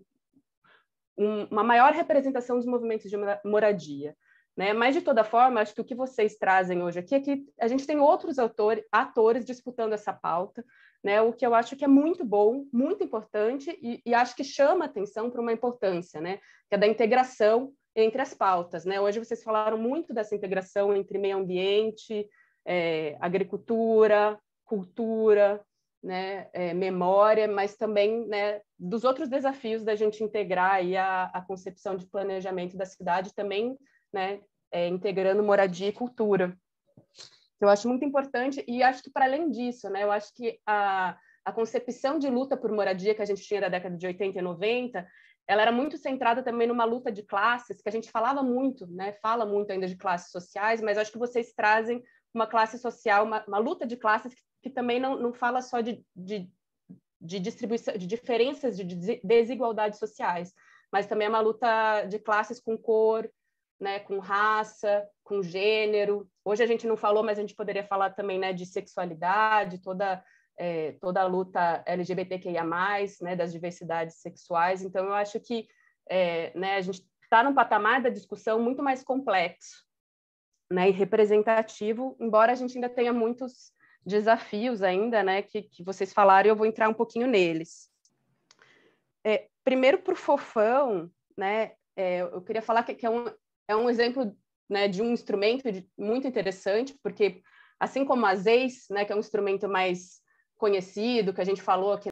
um, uma maior representação dos movimentos de moradia. Né? Mas, de toda forma, acho que o que vocês trazem hoje aqui é que a gente tem outros autores, atores disputando essa pauta, né? O que eu acho que é muito bom, muito importante, e, e acho que chama atenção para uma importância, né? Que é da integração entre as pautas. Né? Hoje vocês falaram muito dessa integração entre meio ambiente, é, agricultura, cultura, né? É, memória, mas também, né, dos outros desafios da gente integrar aí a, a concepção de planejamento da cidade também, né, é, integrando moradia e cultura. Eu acho muito importante, e acho que, para além disso, né, eu acho que a, a concepção de luta por moradia que a gente tinha na década de oitenta e noventa, ela era muito centrada também numa luta de classes, que a gente falava muito, né, fala muito ainda de classes sociais, mas acho que vocês trazem uma classe social, uma, uma luta de classes que, que também não, não fala só de, de, de distribuição, de diferenças de desigualdades sociais, mas também é uma luta de classes com cor, né, com raça, com gênero. Hoje a gente não falou, mas a gente poderia falar também, né, de sexualidade, toda, é, toda a luta L G B T Q I A mais, né, das diversidades sexuais. Então, eu acho que é, né, a gente está num patamar da discussão muito mais complexo, né, e representativo, embora a gente ainda tenha muitos desafios ainda, né, que, que vocês falaram, e eu vou entrar um pouquinho neles. É, primeiro, para o Fofão, né, é, eu queria falar que, que é um É um exemplo, né, de um instrumento de, muito interessante, porque, assim como a ZEIS, né, que é um instrumento mais conhecido, que a gente falou aqui